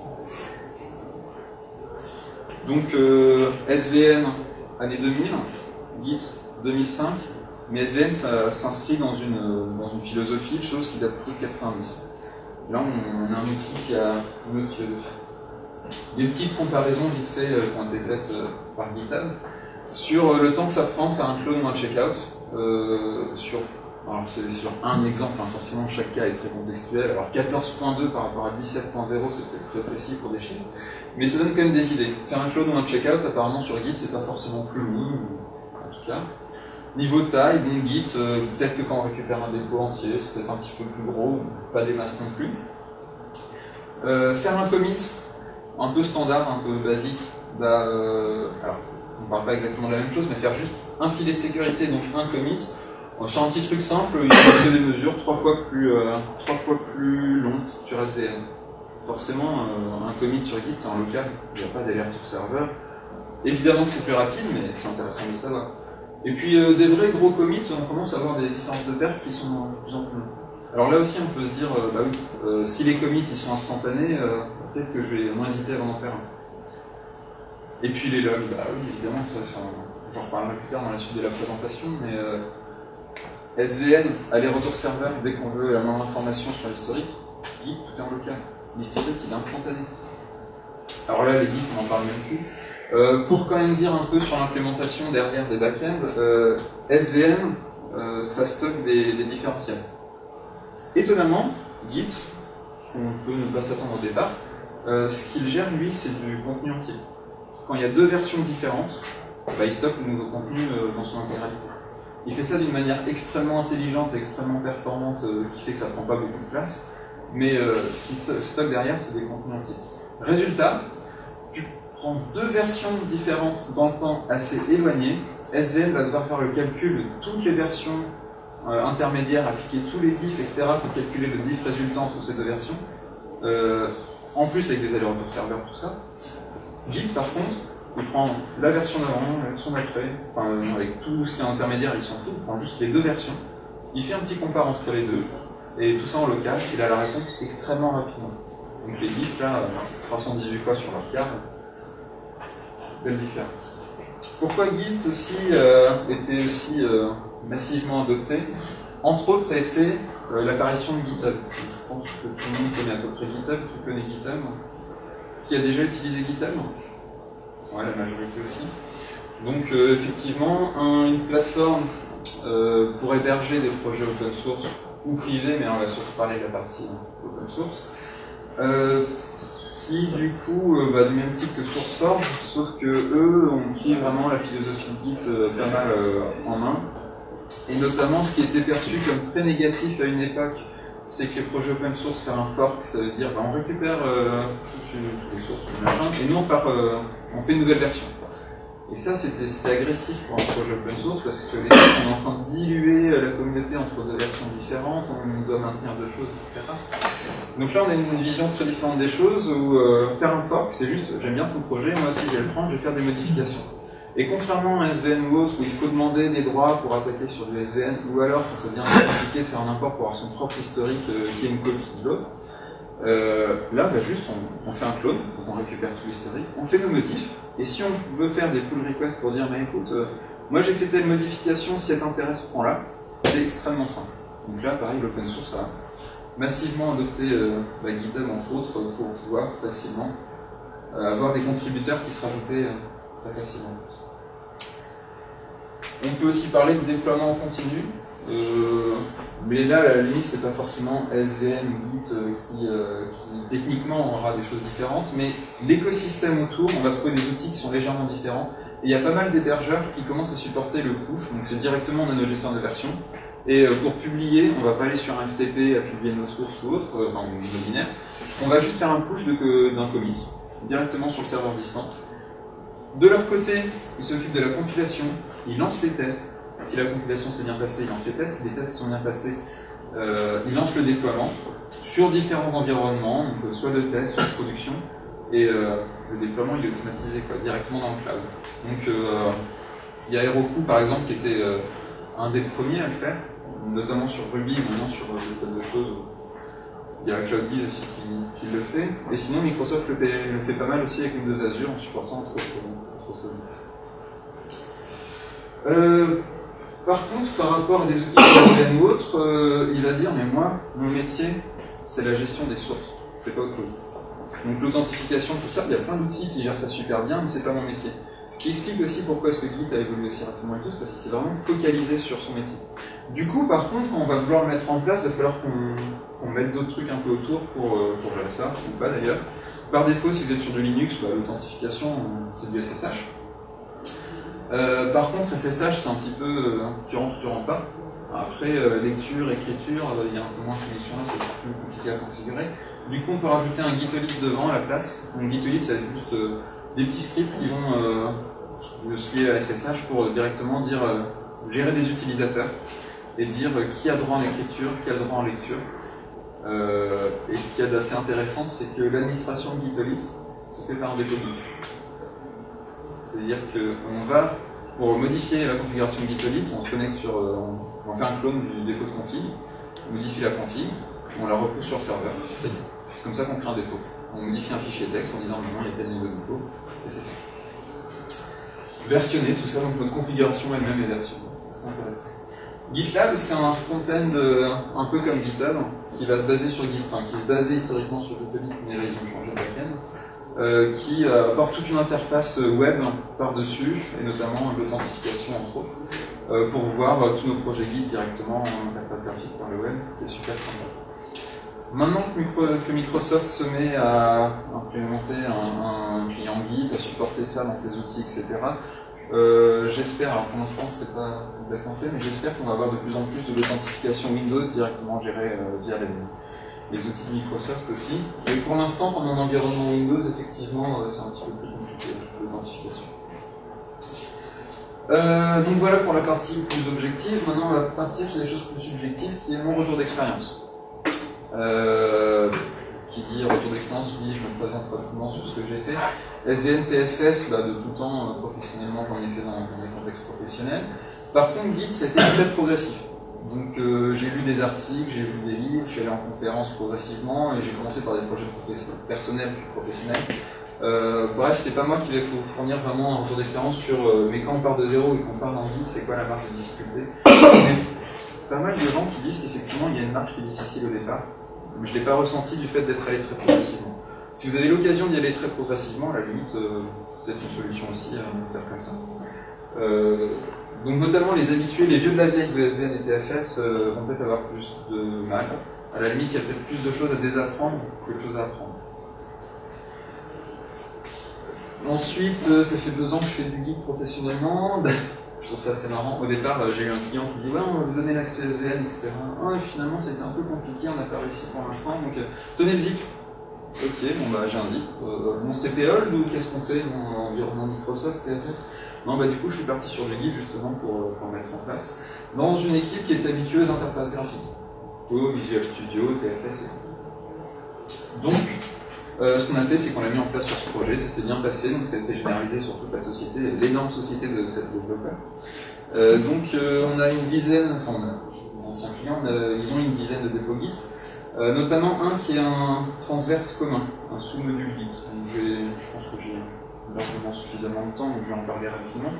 Donc SVN, année 2000, Git 2005, mais SVN, ça s'inscrit dans une philosophie, chose qui date plutôt de 90. Là, on a un outil qui a une autre philosophie. Des petites comparaisons vite fait qui ont été faites par GitHub sur le temps que ça prend de faire un clone ou un checkout. Alors c'est sur un exemple, forcément chaque cas est très contextuel. Alors 14.2 par rapport à 17.0, c'est peut-être très précis pour des chiffres, mais ça donne quand même des idées. Faire un clone ou un checkout, apparemment sur Git, c'est pas forcément plus long, en tout cas. Niveau taille, bon, Git, peut-être que quand on récupère un dépôt entier, c'est peut-être un petit peu plus gros, pas des masses non plus. Faire un commit, un peu standard, un peu basique, alors, on ne parle pas exactement de la même chose, mais faire juste un filet de sécurité, donc un commit, sur un petit truc simple, il y a des mesures 3 fois plus longues sur SVN. Forcément, un commit sur Git, c'est en local, il n'y a pas d'aller-retour serveur. Évidemment que c'est plus rapide, mais c'est intéressant de le savoir. Et puis des vrais gros commits, on commence à avoir des différences de perf qui sont de plus en plus longues. Alors là aussi on peut se dire, si les commits ils sont instantanés, peut-être que je vais moins hésiter avant d'en faire un. Et puis les logs, oui évidemment, j'en reparlerai plus tard dans la suite de la présentation, mais SVN, aller-retour serveur, dès qu'on veut la moindre information sur l'historique, Git, tout est en local. L'historique il est instantané. Alors là les gifs on n'en parle même plus. Pour quand même dire un peu sur l'implémentation derrière des backends, SVN, ça stocke des différentiels. Étonnamment, Git, on peut ne pas s'attendre au départ, ce qu'il gère lui c'est du contenu entier. Quand il y a deux versions différentes, il stocke le nouveau contenu dans son intégralité. Il fait ça d'une manière extrêmement intelligente, extrêmement performante, qui fait que ça ne prend pas beaucoup de place, mais ce qu'il stocke derrière c'est des contenus entiers. Résultat, tu prends deux versions différentes dans le temps assez éloignées, SVN va devoir faire le calcul de toutes les versions intermédiaires, appliquer tous les diffs, etc. pour calculer le diff résultant entre ces deux versions. En plus avec des allers-retours serveurs, tout ça. Git par contre, il prend la version d'avant, la version d'après, avec tout ce qui est intermédiaire, il s'en fout, il prend juste les deux versions, il fait un petit compare entre les deux, et tout ça en local, il a la réponse extrêmement rapidement. Donc les diffs là, 318 fois sur leur carte, belle différence. Pourquoi Git aussi était aussi massivement adopté? Entre autres, ça a été l'apparition de GitHub. Je pense que tout le monde connaît à peu près GitHub. Qui connaît GitHub? Qui a déjà utilisé GitHub? Ouais, la majorité aussi. Donc effectivement, une plateforme pour héberger des projets open source ou privés, mais on va surtout parler de la partie open source, qui du coup, du même type que SourceForge, sauf que eux ont pris vraiment la philosophie de Git pas mal en main. Et notamment, ce qui était perçu comme très négatif à une époque, c'est que les projets open source faire un fork, ça veut dire on récupère toutes les sources, tout le machin, et nous on fait une nouvelle version. Et ça, c'était agressif pour un projet open source, parce que c'est au départ qu'on est en train de diluer la communauté entre deux versions différentes, on doit maintenir deux choses, etc. Donc là, on a une vision très différente des choses, où faire un fork, c'est juste, j'aime bien ton projet, moi aussi je vais le prendre, je vais faire des modifications. Et contrairement à un SVN ou autre, où il faut demander des droits pour attaquer sur du SVN, ou alors quand ça devient un peu compliqué de faire un import pour avoir son propre historique qui est une copie de l'autre, là, bah, juste on fait un clone, donc on récupère tout l'historique, on fait nos modifs, et si on veut faire des pull requests pour dire, mais écoute, moi j'ai fait telle modification, si elle t'intéresse, prends-la, c'est extrêmement simple. Donc là, pareil, l'open source a massivement adopté GitHub, entre autres, pour pouvoir facilement avoir des contributeurs qui se rajoutaient très facilement. On peut aussi parler de déploiement en continu. Mais là, à la limite, c'est pas forcément SVN ou Git qui techniquement aura des choses différentes, mais l'écosystème autour, on va trouver des outils qui sont légèrement différents. Et il y a pas mal d'hébergeurs qui commencent à supporter le push, donc c'est directement dans notre gestion de version. Et pour publier, on va pas aller sur un FTP à publier nos sources ou autre, enfin nos binaires. On va juste faire un push d'un commit, directement sur le serveur distant. De leur côté, ils s'occupent de la compilation, ils lancent les tests. Si la compilation s'est bien passée, ils lancent les tests. Si les tests sont bien passés, ils lancent le déploiement sur différents environnements, donc soit de test, soit de production. Et le déploiement, il est automatisé directement dans le cloud. Donc il y a Heroku, par exemple, qui était un des premiers à le faire, notamment sur Ruby, maintenant sur des tas de choses. Il y a CloudBees aussi qui le fait. Et sinon, Microsoft le fait pas mal aussi avec Windows Azure, en supportant entre autres bits. Par contre, par rapport à des outils comme SVN ou autres, il va dire, mais moi, mon métier, c'est la gestion des sources, c'est pas autre chose. Donc l'authentification, tout ça, il y a plein d'outils qui gèrent ça super bien, mais c'est pas mon métier. Ce qui explique aussi pourquoi est-ce que Git a évolué aussi rapidement et tout, parce que c'est vraiment focalisé sur son métier. Du coup, par contre, quand on va vouloir le mettre en place, il va falloir qu'on mette d'autres trucs un peu autour pour gérer ça, ou pas d'ailleurs. Par défaut, si vous êtes sur du Linux, l'authentification, c'est du SSH. Par contre, SSH, c'est un petit peu tu rentres ou tu rentres pas. Après, lecture, écriture, il y a un peu moins ces notions-là, c'est plus compliqué à configurer. Du coup, on peut rajouter un gitolit devant à la place. Donc, gitolit, ça va être juste des petits scripts qui vont se lier à SSH pour directement dire gérer des utilisateurs et dire qui a droit en écriture, qui a le droit en lecture. Et ce qu'il y a d'assez intéressant, c'est que l'administration de gitolit se fait par un dépôt Git. C'est-à-dire qu'on va, pour modifier la configuration de gitolit, on se connecte sur, on fait un clone du dépôt de config, on modifie la config, on la repousse sur le serveur. C'est comme ça qu'on crée un dépôt. On modifie un fichier texte en disant maintenant il y a tel niveau de dépôt, et c'est fait. Versionner tout ça, donc notre configuration elle-même est versionnée. C'est intéressant. GitLab, c'est un front-end un peu comme GitHub, qui va se baser sur Git, enfin qui se basait historiquement sur Gitolit, mais là ils ont changé de backend. Qui apporte toute une interface web par-dessus, et notamment l'authentification entre autres, pour voir tous nos projets Git directement en interface graphique par le web, qui est super sympa. Maintenant que Microsoft se met à implémenter un client Git, à supporter ça dans ses outils, etc., j'espère, alors pour l'instant c'est pas complètement fait, mais j'espère qu'on va avoir de plus en plus de l'authentification Windows directement gérée via les outils de Microsoft aussi. Et pour l'instant, dans mon environnement Windows, effectivement, c'est un petit peu plus compliqué, l'authentification. Donc voilà pour la partie plus objective. Maintenant, on va partir sur des choses plus subjectives, qui est mon retour d'expérience. Qui dit retour d'expérience, dit je me présente rapidement sur ce que j'ai fait. SVN, TFS, de tout temps, professionnellement, j'en ai fait dans des contextes professionnels. Par contre, Git, ça a été très progressif. Donc j'ai lu des articles, j'ai vu des livres, je suis allé en conférence progressivement et j'ai commencé par des projets personnels puis professionnels. Bref, c'est pas moi qui vais vous fournir vraiment un retour d'expérience sur mais quand on part de zéro et qu'on part dans Git, c'est quoi la marge de difficulté. Mais pas mal de gens qui disent qu'effectivement il y a une marge qui est difficile au départ. Mais je ne l'ai pas ressenti du fait d'être allé très progressivement. Si vous avez l'occasion d'y aller très progressivement, à la limite, c'est peut-être une solution aussi à faire comme ça. Donc notamment les habitués, les vieux de la vieille de SVN et TFS vont peut-être avoir plus de mal. À la limite, il y a peut-être plus de choses à désapprendre que de choses à apprendre. Ensuite, ça fait 2 ans que je fais du Git professionnellement. Je trouve ça assez marrant. Au départ, j'ai eu un client qui dit « Ouais, on va vous donner l'accès SVN, etc. » Et finalement, c'était un peu compliqué, on n'a pas réussi pour l'instant, donc tenez le zip. Ok, bon bah j'ai un zip. Mon CPOL, ou qu'est-ce qu'on fait dans l'environnement Microsoft, TFS? Non, bah du coup je suis parti sur le guide justement pour mettre en place. Dans une équipe qui est habituée aux interfaces graphiques. Visual Studio, TFS et tout. Donc, ce qu'on a fait, c'est qu'on l'a mis en place sur ce projet, ça s'est bien passé, donc ça a été généralisé sur toute la société, l'énorme société de cette développeur. On a une dizaine, enfin on a anciens clients, ils ont une dizaine de dépôts Git, notamment un qui est un transverse commun, un sous-module Git. Je pense que j'ai largement suffisamment de temps, donc je vais en parler rapidement.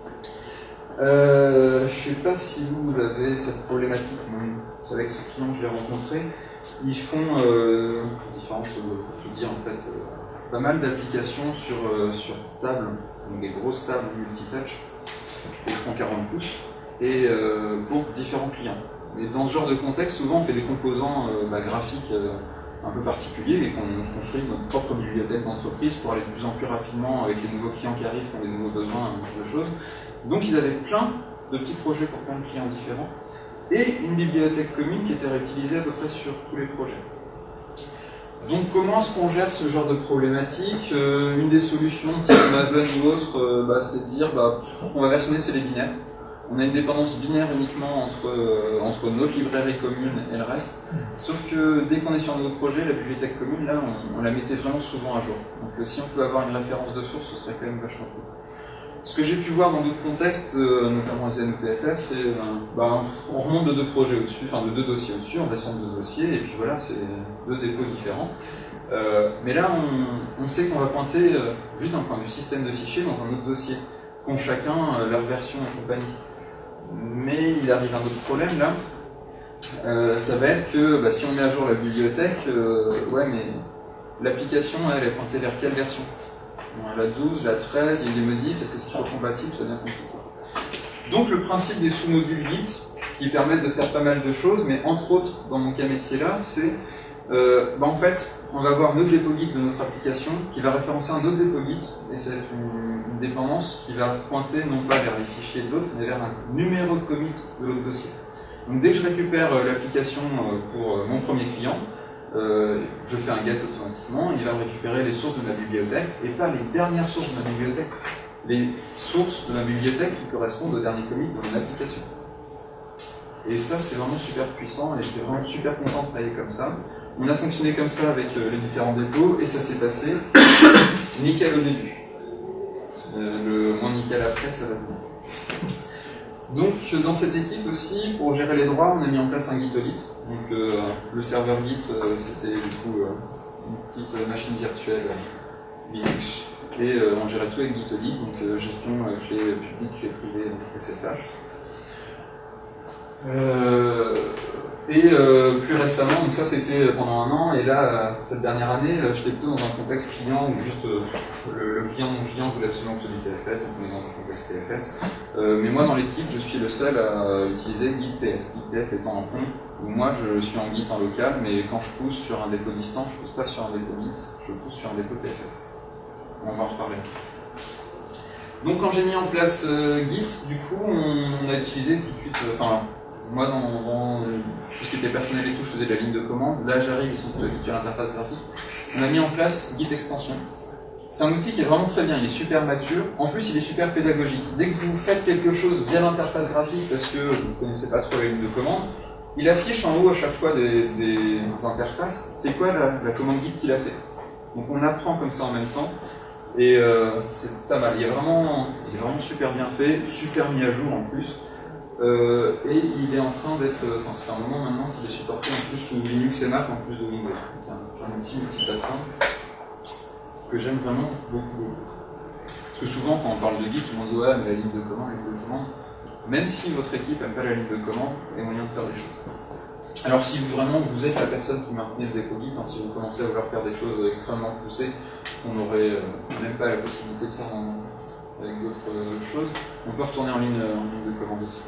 Je ne sais pas si vous avez cette problématique, mais avec ce client je l'ai rencontré. Ils font différentes, pour tout dire en fait, pas mal d'applications sur table, donc des grosses tables multitouch, ils font 40 pouces, et pour différents clients. Et dans ce genre de contexte, souvent on fait des composants graphiques un peu particuliers et qu'on construise notre propre bibliothèque d'entreprise pour aller de plus en plus rapidement avec les nouveaux clients qui arrivent, qui ont des nouveaux besoins, de choses. Donc ils avaient plein de petits projets pour plein de clients différents. Et une bibliothèque commune qui était réutilisée à peu près sur tous les projets. Donc comment est-ce qu'on gère ce genre de problématique? Une des solutions, type Maven ou autre, c'est de dire ce qu'on va versionner, c'est les binaires. On a une dépendance binaire uniquement entre notre librairie commune et le reste. Sauf que dès qu'on est sur un nouveau projet, la bibliothèque commune, là, on la mettait vraiment souvent à jour. Donc si on peut avoir une référence de source, ce serait quand même vachement cool. Ce que j'ai pu voir dans d'autres contextes, notamment les NOTFS, c'est on remonte de deux projets au-dessus, enfin de deux dossiers au-dessus, on descend de deux dossiers, et puis voilà, c'est deux dépôts différents. Mais là, on sait qu'on va pointer juste d'un point de vue système de fichiers dans un autre dossier, qu'ont chacun leur version et compagnie. Mais il arrive un autre problème là, ça va être que si on met à jour la bibliothèque, mais l'application elle est pointée vers quelle version? La 12, la 13, il y a des modifs, est-ce que c'est toujours compatible? Ça devient compliqué. Donc le principe des sous-modules Git, qui permettent de faire pas mal de choses, mais entre autres, dans mon cas métier là, c'est en fait, on va avoir notre dépôt Git de notre application qui va référencer un autre dépôt Git, et ça va être une dépendance qui va pointer non pas vers les fichiers de l'autre, mais vers un numéro de commit de l'autre dossier. Donc dès que je récupère l'application pour mon premier client, je fais un get automatiquement, il va me récupérer les sources de ma bibliothèque, et pas les dernières sources de ma bibliothèque, les sources de ma bibliothèque qui correspondent au dernier commit de mon application. Et ça, c'est vraiment super puissant, et j'étais vraiment super content de travailler comme ça. On a fonctionné comme ça avec les différents dépôts, et ça s'est passé nickel au début. Le moins nickel après, ça va venir. Donc dans cette équipe aussi, pour gérer les droits, on a mis en place un Gitolit. Donc le serveur Git, c'était du coup une petite machine virtuelle Linux. Et on gérait tout avec Gitolit, donc gestion clé publique, clé privée, donc SSH. Plus récemment, donc ça c'était pendant un an, et là, cette dernière année, j'étais plutôt dans un contexte client où juste le client de mon client voulait absolument que ce soit du TFS, donc on est dans un contexte TFS. Mais moi dans l'équipe, je suis le seul à utiliser GitTF. GitTF étant un pont où moi je suis en Git en local, mais quand je pousse sur un dépôt distant, je pousse pas sur un dépôt Git, je pousse sur un dépôt TFS. On va en reparler. Donc quand j'ai mis en place Git, du coup on a utilisé tout de suite, moi, dans tout ce qui était personnel et tout, je faisais de la ligne de commande. Là, j'arrive, ils sont plutôt habitués à l'interface graphique. On a mis en place Git Extension. C'est un outil qui est vraiment très bien, il est super mature. En plus, il est super pédagogique. Dès que vous faites quelque chose via l'interface graphique parce que vous ne connaissez pas trop la ligne de commande, il affiche en haut à chaque fois des interfaces. C'est quoi la commande Git qu'il a fait. Donc on apprend comme ça en même temps. Et c'est pas mal. Il est vraiment super bien fait, super mis à jour en plus. Et il est en train d'être, ça fait un moment maintenant qu'il est supporté en plus sous Linux et Mac en plus de Windows. Donc un outil multiplateforme que j'aime vraiment beaucoup. Parce que souvent quand on parle de Git, tout le monde dit ouais mais la ligne de commande, même si votre équipe n'aime pas la ligne de commande, il y a moyen de faire des choses. Alors si vraiment vous êtes la personne qui maintenez le dépôt Git, si vous commencez à vouloir faire des choses extrêmement poussées, qu'on n'aurait même pas la possibilité de faire avec d'autres choses, on peut retourner en ligne de commande ici.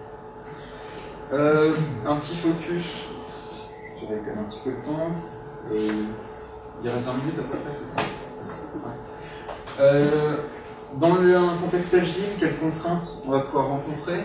Un petit focus, je surveille quand même un petit peu le temps, il reste 20 minutes à peu près, c'est ça? Ouais. Dans un contexte agile, quelles contraintes on va pouvoir rencontrer?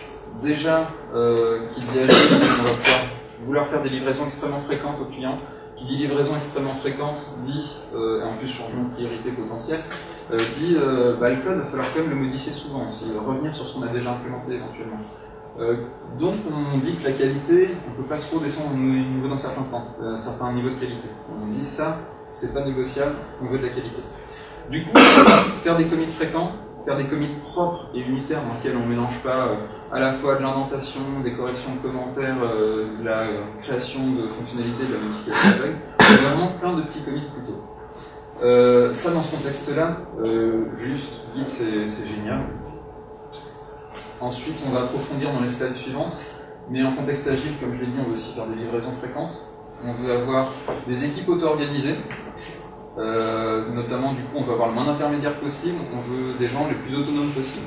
Déjà, qui dit agile, on va pouvoir vouloir faire des livraisons extrêmement fréquentes aux clients. qui dit livraison extrêmement fréquente, dit, et en plus changement de priorité potentiel, dit le code va falloir quand même le modifier souvent aussi, revenir sur ce qu'on a déjà implémenté éventuellement. Donc on dit que la qualité, on ne peut pas trop descendre au niveau d'un certain temps, un certain niveau de qualité. On dit ça, c'est pas négociable au niveau de la qualité. Du coup, faire des commits fréquents, faire des commits propres et unitaires dans lesquels on ne mélange pas à la fois de l'indentation, des corrections de commentaires, de la création de fonctionnalités, de la modification de bugs, c'est vraiment plein de petits commits plutôt. Ça dans ce contexte-là, juste Git c'est génial. Ensuite on va approfondir dans les slides suivantes, mais en contexte agile, comme je l'ai dit, on veut aussi faire des livraisons fréquentes. On veut avoir des équipes auto-organisées. Notamment du coup on veut avoir le moins d'intermédiaires possible, on veut des gens les plus autonomes possible.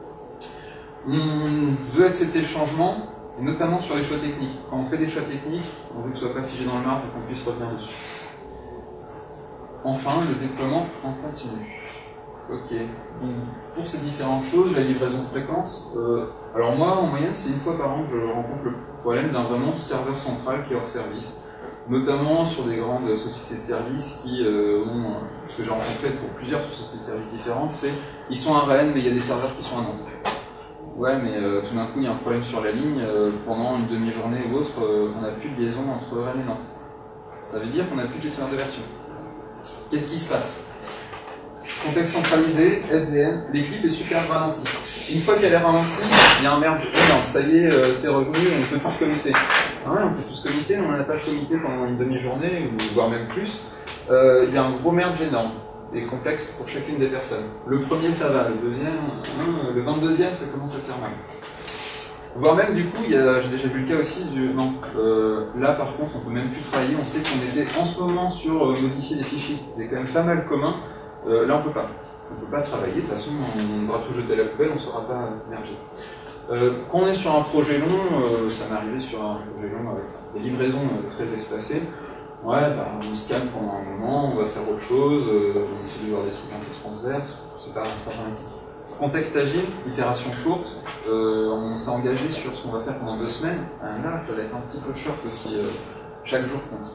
On veut accepter le changement, et notamment sur les choix techniques. Quand on fait des choix techniques, on veut que ce soit pas figé dans le marbre et qu'on puisse revenir dessus. Enfin, le déploiement en continu. Ok, donc pour ces différentes choses, la livraison fréquente, alors moi en moyenne c'est une fois par an que je rencontre le problème d'un vraiment serveur central qui est hors service. Notamment sur des grandes sociétés de services qui ont, ce que j'ai rencontré pour plusieurs sociétés de services différentes, c'est ils sont à Rennes mais il y a des serveurs qui sont à Nantes. Ouais mais tout d'un coup il y a un problème sur la ligne, pendant une demi-journée ou autre, on n'a plus de liaison entre Rennes et Nantes. Ça veut dire qu'on n'a plus de gestionnaire de version. Qu'est-ce qui se passe? Contexte centralisé, SVN, l'équipe est super ralentie. Une fois qu'elle est ralentie, il y a un merde énorme. Ça y est, c'est revenu, on peut tous committer. Ah ouais, on peut tous committer, mais on n'a pas committé pendant une demi-journée, voire même plus. Il y a un gros merde énorme et complexe pour chacune des personnes. Le premier, ça va, le deuxième, le 22e, ça commence à faire mal. Voire même, du coup, j'ai déjà vu le cas aussi, non, là par contre, on peut même plus travailler, on sait qu'on était en ce moment sur modifier des fichiers, qui est quand même pas mal commun. Là on peut pas. On peut pas travailler, de toute façon on devra tout jeter à la poubelle, on ne saura pas merger. Quand on est sur un projet long, ça m'est arrivé sur un projet long avec des livraisons très espacées, ouais, bah, on se calme pendant un moment, on va faire autre chose, on essaie de voir des trucs un peu transverses, c'est pas dramatique. Contexte agile, itération courte, on s'est engagé sur ce qu'on va faire pendant 2 semaines, là ça va être un petit peu short aussi, chaque jour compte.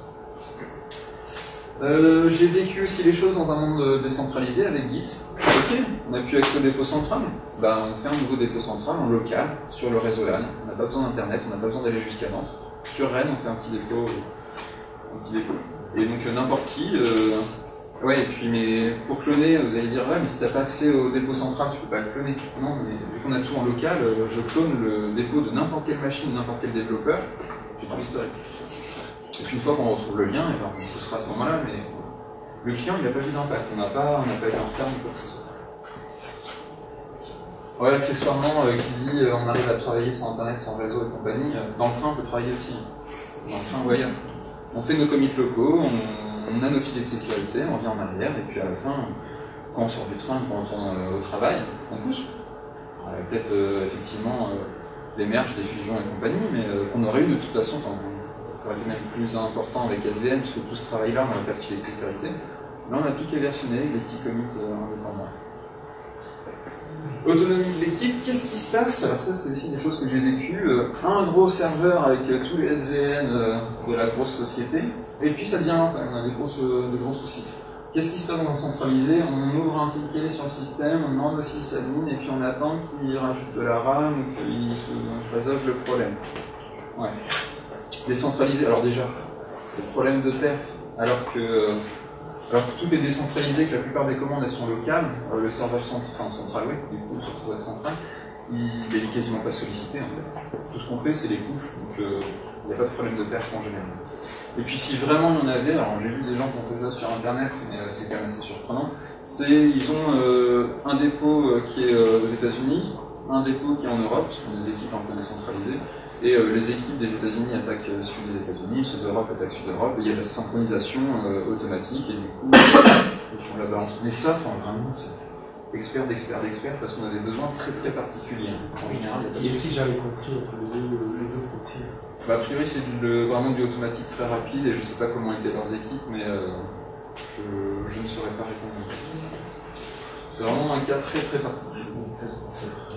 J'ai vécu aussi les choses dans un monde décentralisé avec Git. Ok, on a pu accéder au dépôt central. Bah, on fait un nouveau dépôt central en local sur le réseau LAN. On n'a pas besoin d'internet, on n'a pas besoin d'aller jusqu'à Nantes. Sur Rennes, on fait un petit dépôt. Et donc n'importe qui. Ouais, et puis mais pour cloner, vous allez dire ouais, mais si t'as pas accès au dépôt central, tu peux pas le cloner. Non, mais vu qu'on a tout en local, je clone le dépôt de n'importe quelle machine, n'importe quel développeur. J'ai tout l'historique. Et puis une fois qu'on retrouve le lien, et ben on poussera à ce moment-là, mais le client il n'a pas vu d'impact, on n'a pas été en retard ni quoi que ce soit. Ouais, accessoirement, qui dit on arrive à travailler sans internet, sans réseau et compagnie, dans le train on peut travailler aussi. Dans le train, ouais, on fait nos commits locaux, on a nos filets de sécurité, on revient en arrière, et puis à la fin, quand on sort du train, quand on retourne au travail, on pousse. Peut-être effectivement des merges, des fusions et compagnie, mais qu'on aurait eu de toute façon. Ça aurait été même plus important avec SVN, puisque tout ce travail-là, on n'avait pas de filet de sécurité. Là, on a tout qui est versionné, les petits commits indépendants. Autonomie de l'équipe, qu'est-ce qui se passe? Alors ça, c'est aussi des choses que j'ai vécues. Un gros serveur avec tous les SVN de la grosse société, et puis ça devient quand même de gros soucis. Qu'est-ce qui se passe dans un centralisé? On ouvre un ticket sur le système, on demande au sysadmin, et puis on attend qu'il rajoute de la RAM ou qu'il résolve le problème. Ouais. Décentralisé, alors déjà, c'est le problème de perf, alors que tout est décentralisé, que la plupart des commandes elles sont locales, le serveur central, oui, du coup, surtout être central, il est quasiment pas sollicité en fait. Tout ce qu'on fait, c'est les couches, donc il n'y a pas de problème de perf en général. Et puis si vraiment il y en avait, alors j'ai vu des gens qui ont fait ça sur internet, mais c'est quand même assez surprenant, ils ont un dépôt qui est aux États-Unis, un dépôt qui est en Europe, parce qu'on a des équipes un peu décentralisées, et les équipes des États-Unis attaquent sud des États-Unis, ceux d'Europe attaquent sud d'Europe, et il y a la synchronisation automatique, et du coup, on la balance. Mais ça, vraiment, c'est expert d'expert, parce qu'on a des besoins très très particuliers. En général, il n'y a pas de souci. J'avais compris entre les deux côtés. Bah, a priori, c'est vraiment du automatique très rapide, et je ne sais pas comment étaient leurs équipes, mais je ne saurais pas répondre à la question. C'est vraiment un cas très très particulier.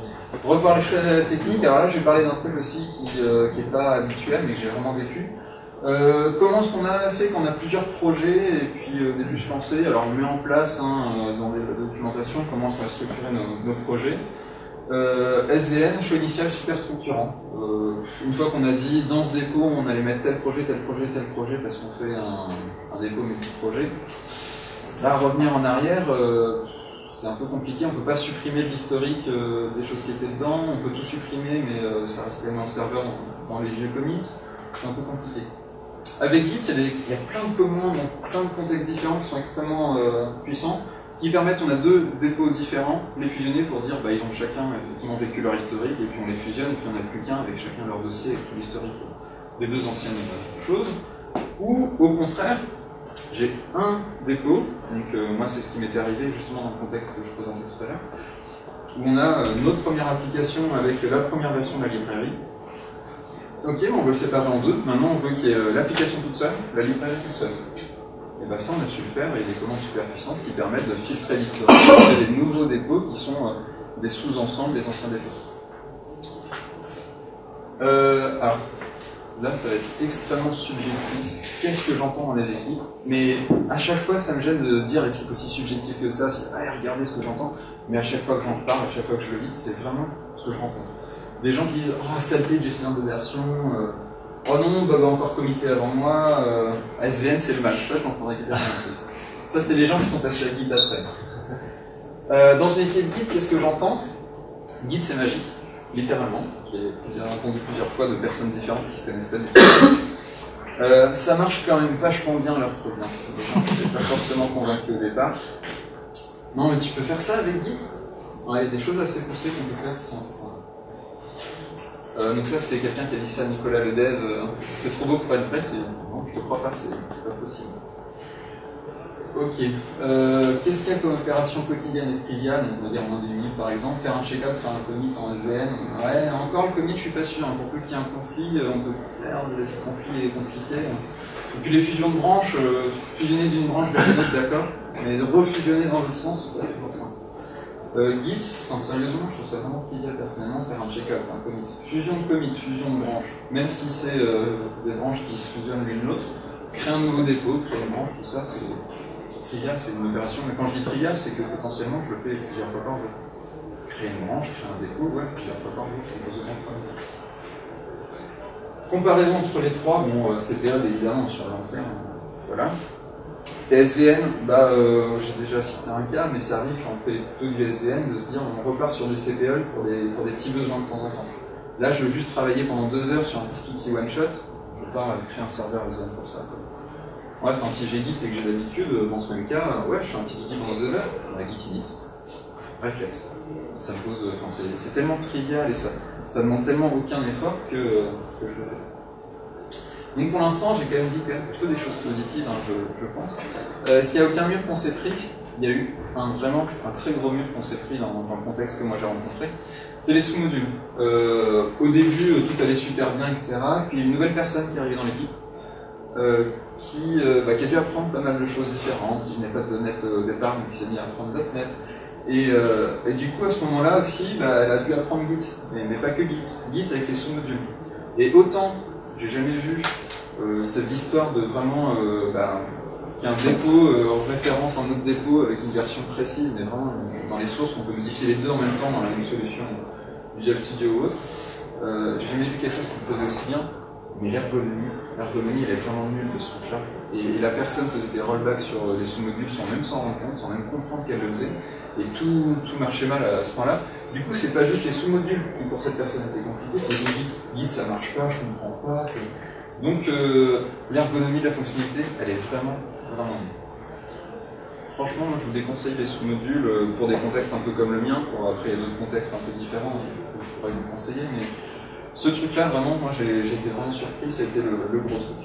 Revoir les choses techniques, alors là je vais parler d'un truc aussi qui n'est pas habituel mais que j'ai vraiment vécu. Comment est-ce qu'on a fait quand on a plusieurs projets et puis au début se lancer? Alors on met en place dans la documentation comment est-ce qu'on va structurer nos projets. SVN, choix initial super structurant. Une fois qu'on a dit dans ce dépôt on allait mettre tel projet, tel projet, tel projet parce qu'on fait un dépôt multi-projet, là revenir en arrière c'est un peu compliqué, on peut pas supprimer l'historique des choses qui étaient dedans, on peut tout supprimer mais ça reste quand même un serveur dans les vieux commits, c'est un peu compliqué. Avec Git, il y a plein de commandes, plein de contextes différents qui sont extrêmement puissants, qui permettent, on a deux dépôts différents, les fusionner pour dire ils ont chacun effectivement vécu leur historique, et puis on les fusionne, et puis on n'a plus qu'un avec chacun leur dossier, avec tout l'historique des deux anciennes choses. Ou au contraire, j'ai un dépôt, donc moi c'est ce qui m'était arrivé justement dans le contexte que je présentais tout à l'heure, où on a notre première application avec la première version de la librairie. Ok, mais on veut le séparer en deux. Maintenant, on veut qu'il y ait l'application toute seule, la librairie toute seule. Et bien ça, on a su le faire, et il y a des commandes super puissantes qui permettent de filtrer l'historique et des nouveaux dépôts qui sont des sous-ensembles des anciens dépôts. Alors, là, ça va être extrêmement subjectif. Qu'est-ce que j'entends dans les équipes? Mais à chaque fois, ça me gêne de dire des trucs aussi subjectifs que ça. C'est regardez ce que j'entends. Mais à chaque fois que j'en reparle, à chaque fois que je le lis, c'est vraiment ce que je rencontre. Des gens qui disent « Oh, saleté de gestionnaire de version, oh non, Bob a encore commité avant moi, SVN c'est le mal ». Ça, j'entends régulièrement. Ça, c'est les gens qui sont passés à Git après. Dans une équipe Git, qu'est-ce que j'entends? Git, c'est magique, littéralement. J'ai entendu plusieurs fois de personnes différentes qui se connaissent pas du tout. Ça marche quand même vachement bien leur truc. Je n'étais pas forcément convaincu au départ. Non, mais tu peux faire ça avec Git? Ouais, il y a des choses assez poussées qu'on peut faire qui sont assez sympas. Donc ça c'est quelqu'un qui a dit ça à Nicolas Ledez, c'est trop beau pour être vrai, non je te crois pas, c'est pas possible. Ok, qu'est-ce qu'il y a comme opération quotidienne et triviale, on va dire en 10 minutes par exemple, faire un check-up, faire un commit en SVN, ouais encore le commit je suis pas sûr, pour peu qu'il y ait un conflit, on peut faire, le conflit est compliqué. Et puis les fusions de branches, fusionner d'une branche vers une autre d'accord, mais refusionner dans l'autre sens, c'est pas toujours simple. Git, sérieusement, je trouve ça vraiment trivial personnellement, faire un check-out, un commit. Fusion de commit, fusion de branche, même si c'est des branches qui se fusionnent l'une l'autre, créer un nouveau dépôt, créer une branche, tout ça, c'est trivial, c'est une opération. Mais quand je dis trivial, c'est que potentiellement je le fais plusieurs fois par jour. Créer une branche, créer un dépôt, ouais, plusieurs fois par jour, ça ne pose aucun problème. Comparaison entre les trois, bon, CPL évidemment sur le long terme, voilà. Et SVN, j'ai déjà cité un cas, mais ça arrive quand on fait plutôt du SVN de se dire on repart sur du CPL pour des petits besoins de temps en temps. Là, je veux juste travailler pendant 2 heures sur un petit outil one-shot, je ne veux pas créer un serveur SVN pour ça. Ouais, si j'ai Git et que j'ai l'habitude, dans ce même cas, ouais, je fais un petit outil pendant 2 heures, Git init, réflexe. Ça me pose, c'est tellement trivial et ça demande tellement aucun effort que je le fais. Donc pour l'instant, j'ai quand même dit plutôt des choses positives, je pense. Est-ce qu'il n'y a aucun mur qu'on s'est pris? Il y a eu vraiment un très gros mur qu'on s'est pris dans le contexte que moi j'ai rencontré. C'est les sous-modules. Au début, tout allait super bien, etc. Puis une nouvelle personne qui est arrivée dans l'équipe, qui a dû apprendre pas mal de choses différentes, qui venait pas de .NET au départ, donc qui s'est mis à apprendre .NET. Et du coup, à ce moment-là aussi, elle a dû apprendre Git, mais pas que Git. Git avec les sous-modules. Et autant, j'ai jamais vu cette histoire de vraiment qu'un dépôt référence un autre dépôt avec une version précise, mais vraiment dans les sources, on peut modifier les deux en même temps dans la même solution, Visual Studio ou autre. J'ai jamais vu quelque chose qui le faisait aussi bien, mais l'ergonomie elle est vraiment nulle de ce truc-là. Et la personne faisait des rollbacks sur les sous-modules sans même s'en rendre compte, sans même comprendre qu'elle le faisait, et tout marchait mal à ce point-là. Du coup, c'est pas juste les sous-modules qui pour cette personne étaient compliqués, c'est Git. Git, ça marche pas, je comprends pas. Donc, l'ergonomie de la fonctionnalité, elle est vraiment nulle. Franchement, moi, je vous déconseille les sous-modules pour des contextes un peu comme le mien. Après, il y a d'autres contextes un peu différents que je pourrais vous conseiller, mais ce truc-là, vraiment, moi, j'ai été vraiment surpris, ça a été le gros truc.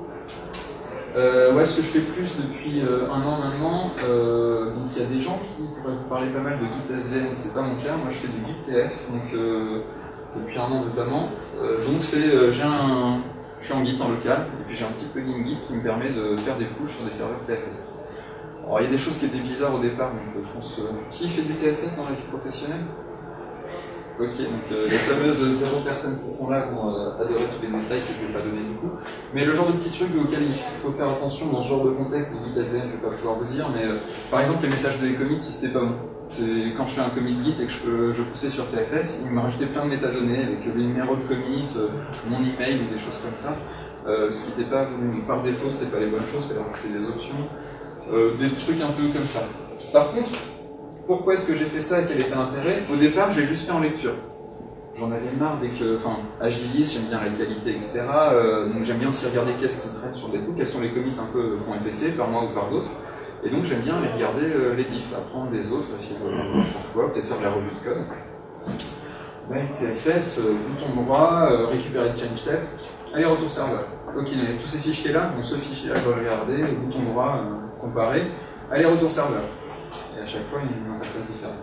Ce que je fais plus depuis 1 an maintenant, donc il y a des gens qui pourraient vous parler pas mal de Git SVN, c'est pas mon cas, moi je fais du Git TF, donc depuis 1 an notamment. Donc je suis en Git en local, et puis j'ai un petit plugin Git qui me permet de faire des pushes sur des serveurs TFS. Alors il y a des choses qui étaient bizarres au départ, donc je pense qui fait du TFS dans la vie professionnelle? Ok, donc les fameuses 0 personnes qui sont là vont adorer tous les détails que je ne vais pas donner du coup. Mais le genre de petits trucs auxquels il faut faire attention dans ce genre de contexte, de Git SVN, je ne vais pas pouvoir vous dire, mais par exemple les messages de commit, si c'était pas bon. Quand je fais un commit Git et que je poussais sur TFS, il m'a rajouté plein de métadonnées avec le numéro de commit, mon email ou des choses comme ça. Ce qui n'était pas voulu. Par défaut, c'était pas les bonnes choses, il fallait rajouter des options, des trucs un peu comme ça. Par contre, pourquoi est-ce que j'ai fait ça et quel était l'intérêt? Au départ, j'ai juste fait en lecture. J'en avais marre dès que, enfin, Agilis, j'aime bien la qualité, etc. Donc j'aime bien aussi regarder qu'est-ce qui traîne sur des coups, quels sont les commits un peu qui ont été faits par moi ou par d'autres. Et donc j'aime bien aller regarder les diffs, apprendre des autres, essayer de voir pourquoi, peut-être faire de la revue de code. Ben, TFS, bouton droit, récupérer le change set, allez, retour serveur. Ok, tous ces fichiers-là, bon, ce fichier-là, je dois le regarder, bouton droit, comparer, allez, retour serveur. Et à chaque fois, une interface différente.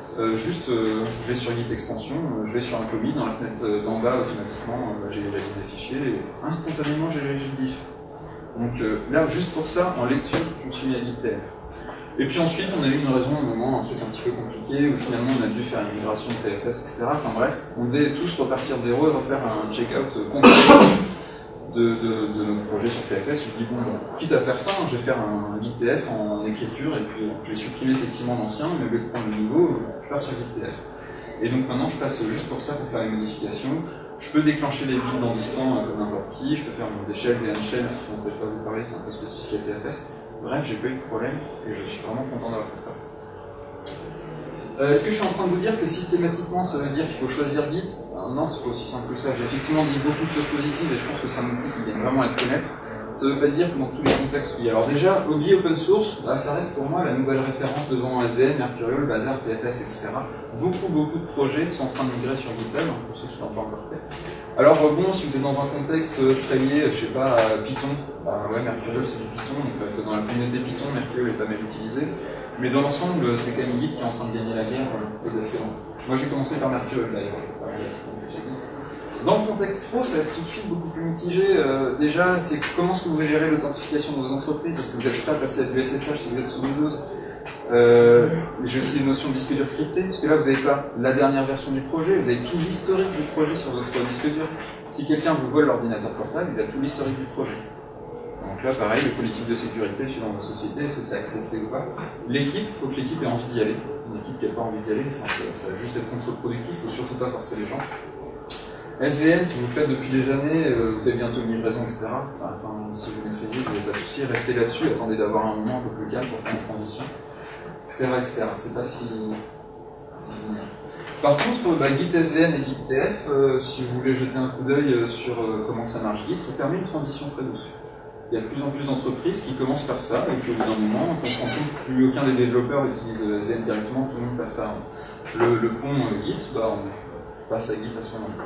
Je vais sur Git extension, je vais sur un commit, dans la fenêtre d'en bas, automatiquement, j'ai la liste des fichiers, et instantanément, j'ai le diff. Donc là, juste pour ça, en lecture, je me suis mis à Git TF. Et puis ensuite, on a eu une raison, un moment, un truc un petit peu compliqué, où finalement, on a dû faire une migration de TFS, etc. Enfin bref, on devait tous repartir de zéro et refaire un check-out complet de notre projet sur TFS. Je me dis, bon, quitte à faire ça, je vais faire un Git TF en écriture, et puis je vais supprimer effectivement l'ancien, mais au lieu de prendre le nouveau, je pars sur Git TF. Et donc maintenant, je passe juste pour ça, pour faire les modifications. Je peux déclencher les builds en distant comme n'importe qui, je peux faire des shells, des unshell, ce qui vont peut-être pas vous parler, c'est un peu spécifique à TFS. Bref, j'ai pas eu de problème, et je suis vraiment content d'avoir fait ça. Est-ce que je suis en train de vous dire que systématiquement ça veut dire qu'il faut choisir Git? Non, c'est pas aussi simple que ça. J'ai effectivement dit beaucoup de choses positives et je pense que c'est un outil qui vient vraiment à être connaître. Ça veut pas dire que dans tous les contextes, oui. Alors déjà, Obi Open Source, bah, ça reste pour moi la nouvelle référence devant SVN, Mercurial, Bazar, TFS, etc. Beaucoup de projets sont en train de migrer sur GitHub, pour ceux qui l'ont pas encore fait. Alors bon, si vous êtes dans un contexte très lié, je sais pas, à Python, bah ouais, Mercurial c'est du Python, donc dans la communauté Python, Mercurial est pas mal utilisé. Mais dans l'ensemble, c'est quand même Git qui est en train de gagner la guerre et d'assez loin. Moi j'ai commencé par Mercurial d'ailleurs. Dans le contexte pro, ça va être tout de suite beaucoup plus mitigé. Déjà, c'est comment est-ce que vous gérez l'authentification de vos entreprises? Est-ce que vous êtes prêt à passer à du SSH si vous êtes sous Windows? J'ai aussi des notions de disque dur crypté, parce que là vous n'avez pas la dernière version du projet, vous avez tout l'historique du projet sur votre disque dur. Si quelqu'un vous vole l'ordinateur portable, il a tout l'historique du projet. Donc là, pareil, les politiques de sécurité suivant vos sociétés, est-ce que c'est accepté ou pas? L'équipe, il faut que l'équipe ait envie d'y aller. Une équipe qui n'a pas envie d'y aller, enfin, ça va juste être contre-productif, il ne faut surtout pas forcer les gens. SVN, si vous le faites depuis des années, vous avez bientôt une livraison, etc. Enfin, si vous maîtrisez, vous n'avez pas de souci, restez là-dessus, attendez d'avoir un moment un peu plus calme pour faire une transition, etc. C'est pas si... Par contre, Git SVN et Git TF, si vous voulez jeter un coup d'œil sur comment ça marche Git, ça permet une transition très douce. Il y a de plus en plus d'entreprises qui commencent par ça, et qu'au bout d'un moment, on se rend compte que plus aucun des développeurs utilise SVN directement, tout le monde passe par le pont Git, on passe à Git à ce moment-là.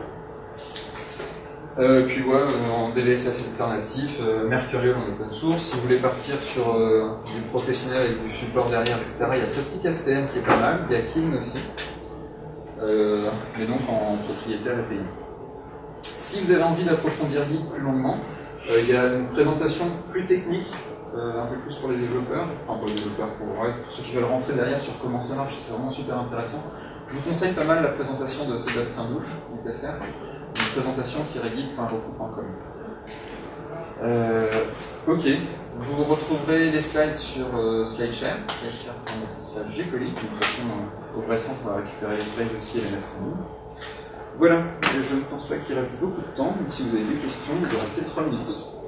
Puis ouais, en DLSS alternatif, Mercurial en open source. Si vous voulez partir sur du professionnel avec du support derrière, etc., il y a Plastic SCM qui est pas mal, il y a King aussi, mais donc en propriétaire API. Si vous avez envie d'approfondir Git plus longuement, il y a une présentation plus technique, un peu plus pour les développeurs, enfin pour les développeurs, pour ceux qui veulent rentrer derrière sur comment ça marche, c'est vraiment super intéressant. Je vous conseille pas mal la présentation de Sébastien Douche, ITFR, une présentation qui est git.roku.com. Ok, vous retrouverez les slides sur SlideShare, SlideShare.gcoli, de toute façon, au restant, on va récupérer les slides aussi et les mettre en ligne. Voilà, je ne pense pas qu'il reste beaucoup de temps, mais si vous avez des questions, il peut rester 3 minutes.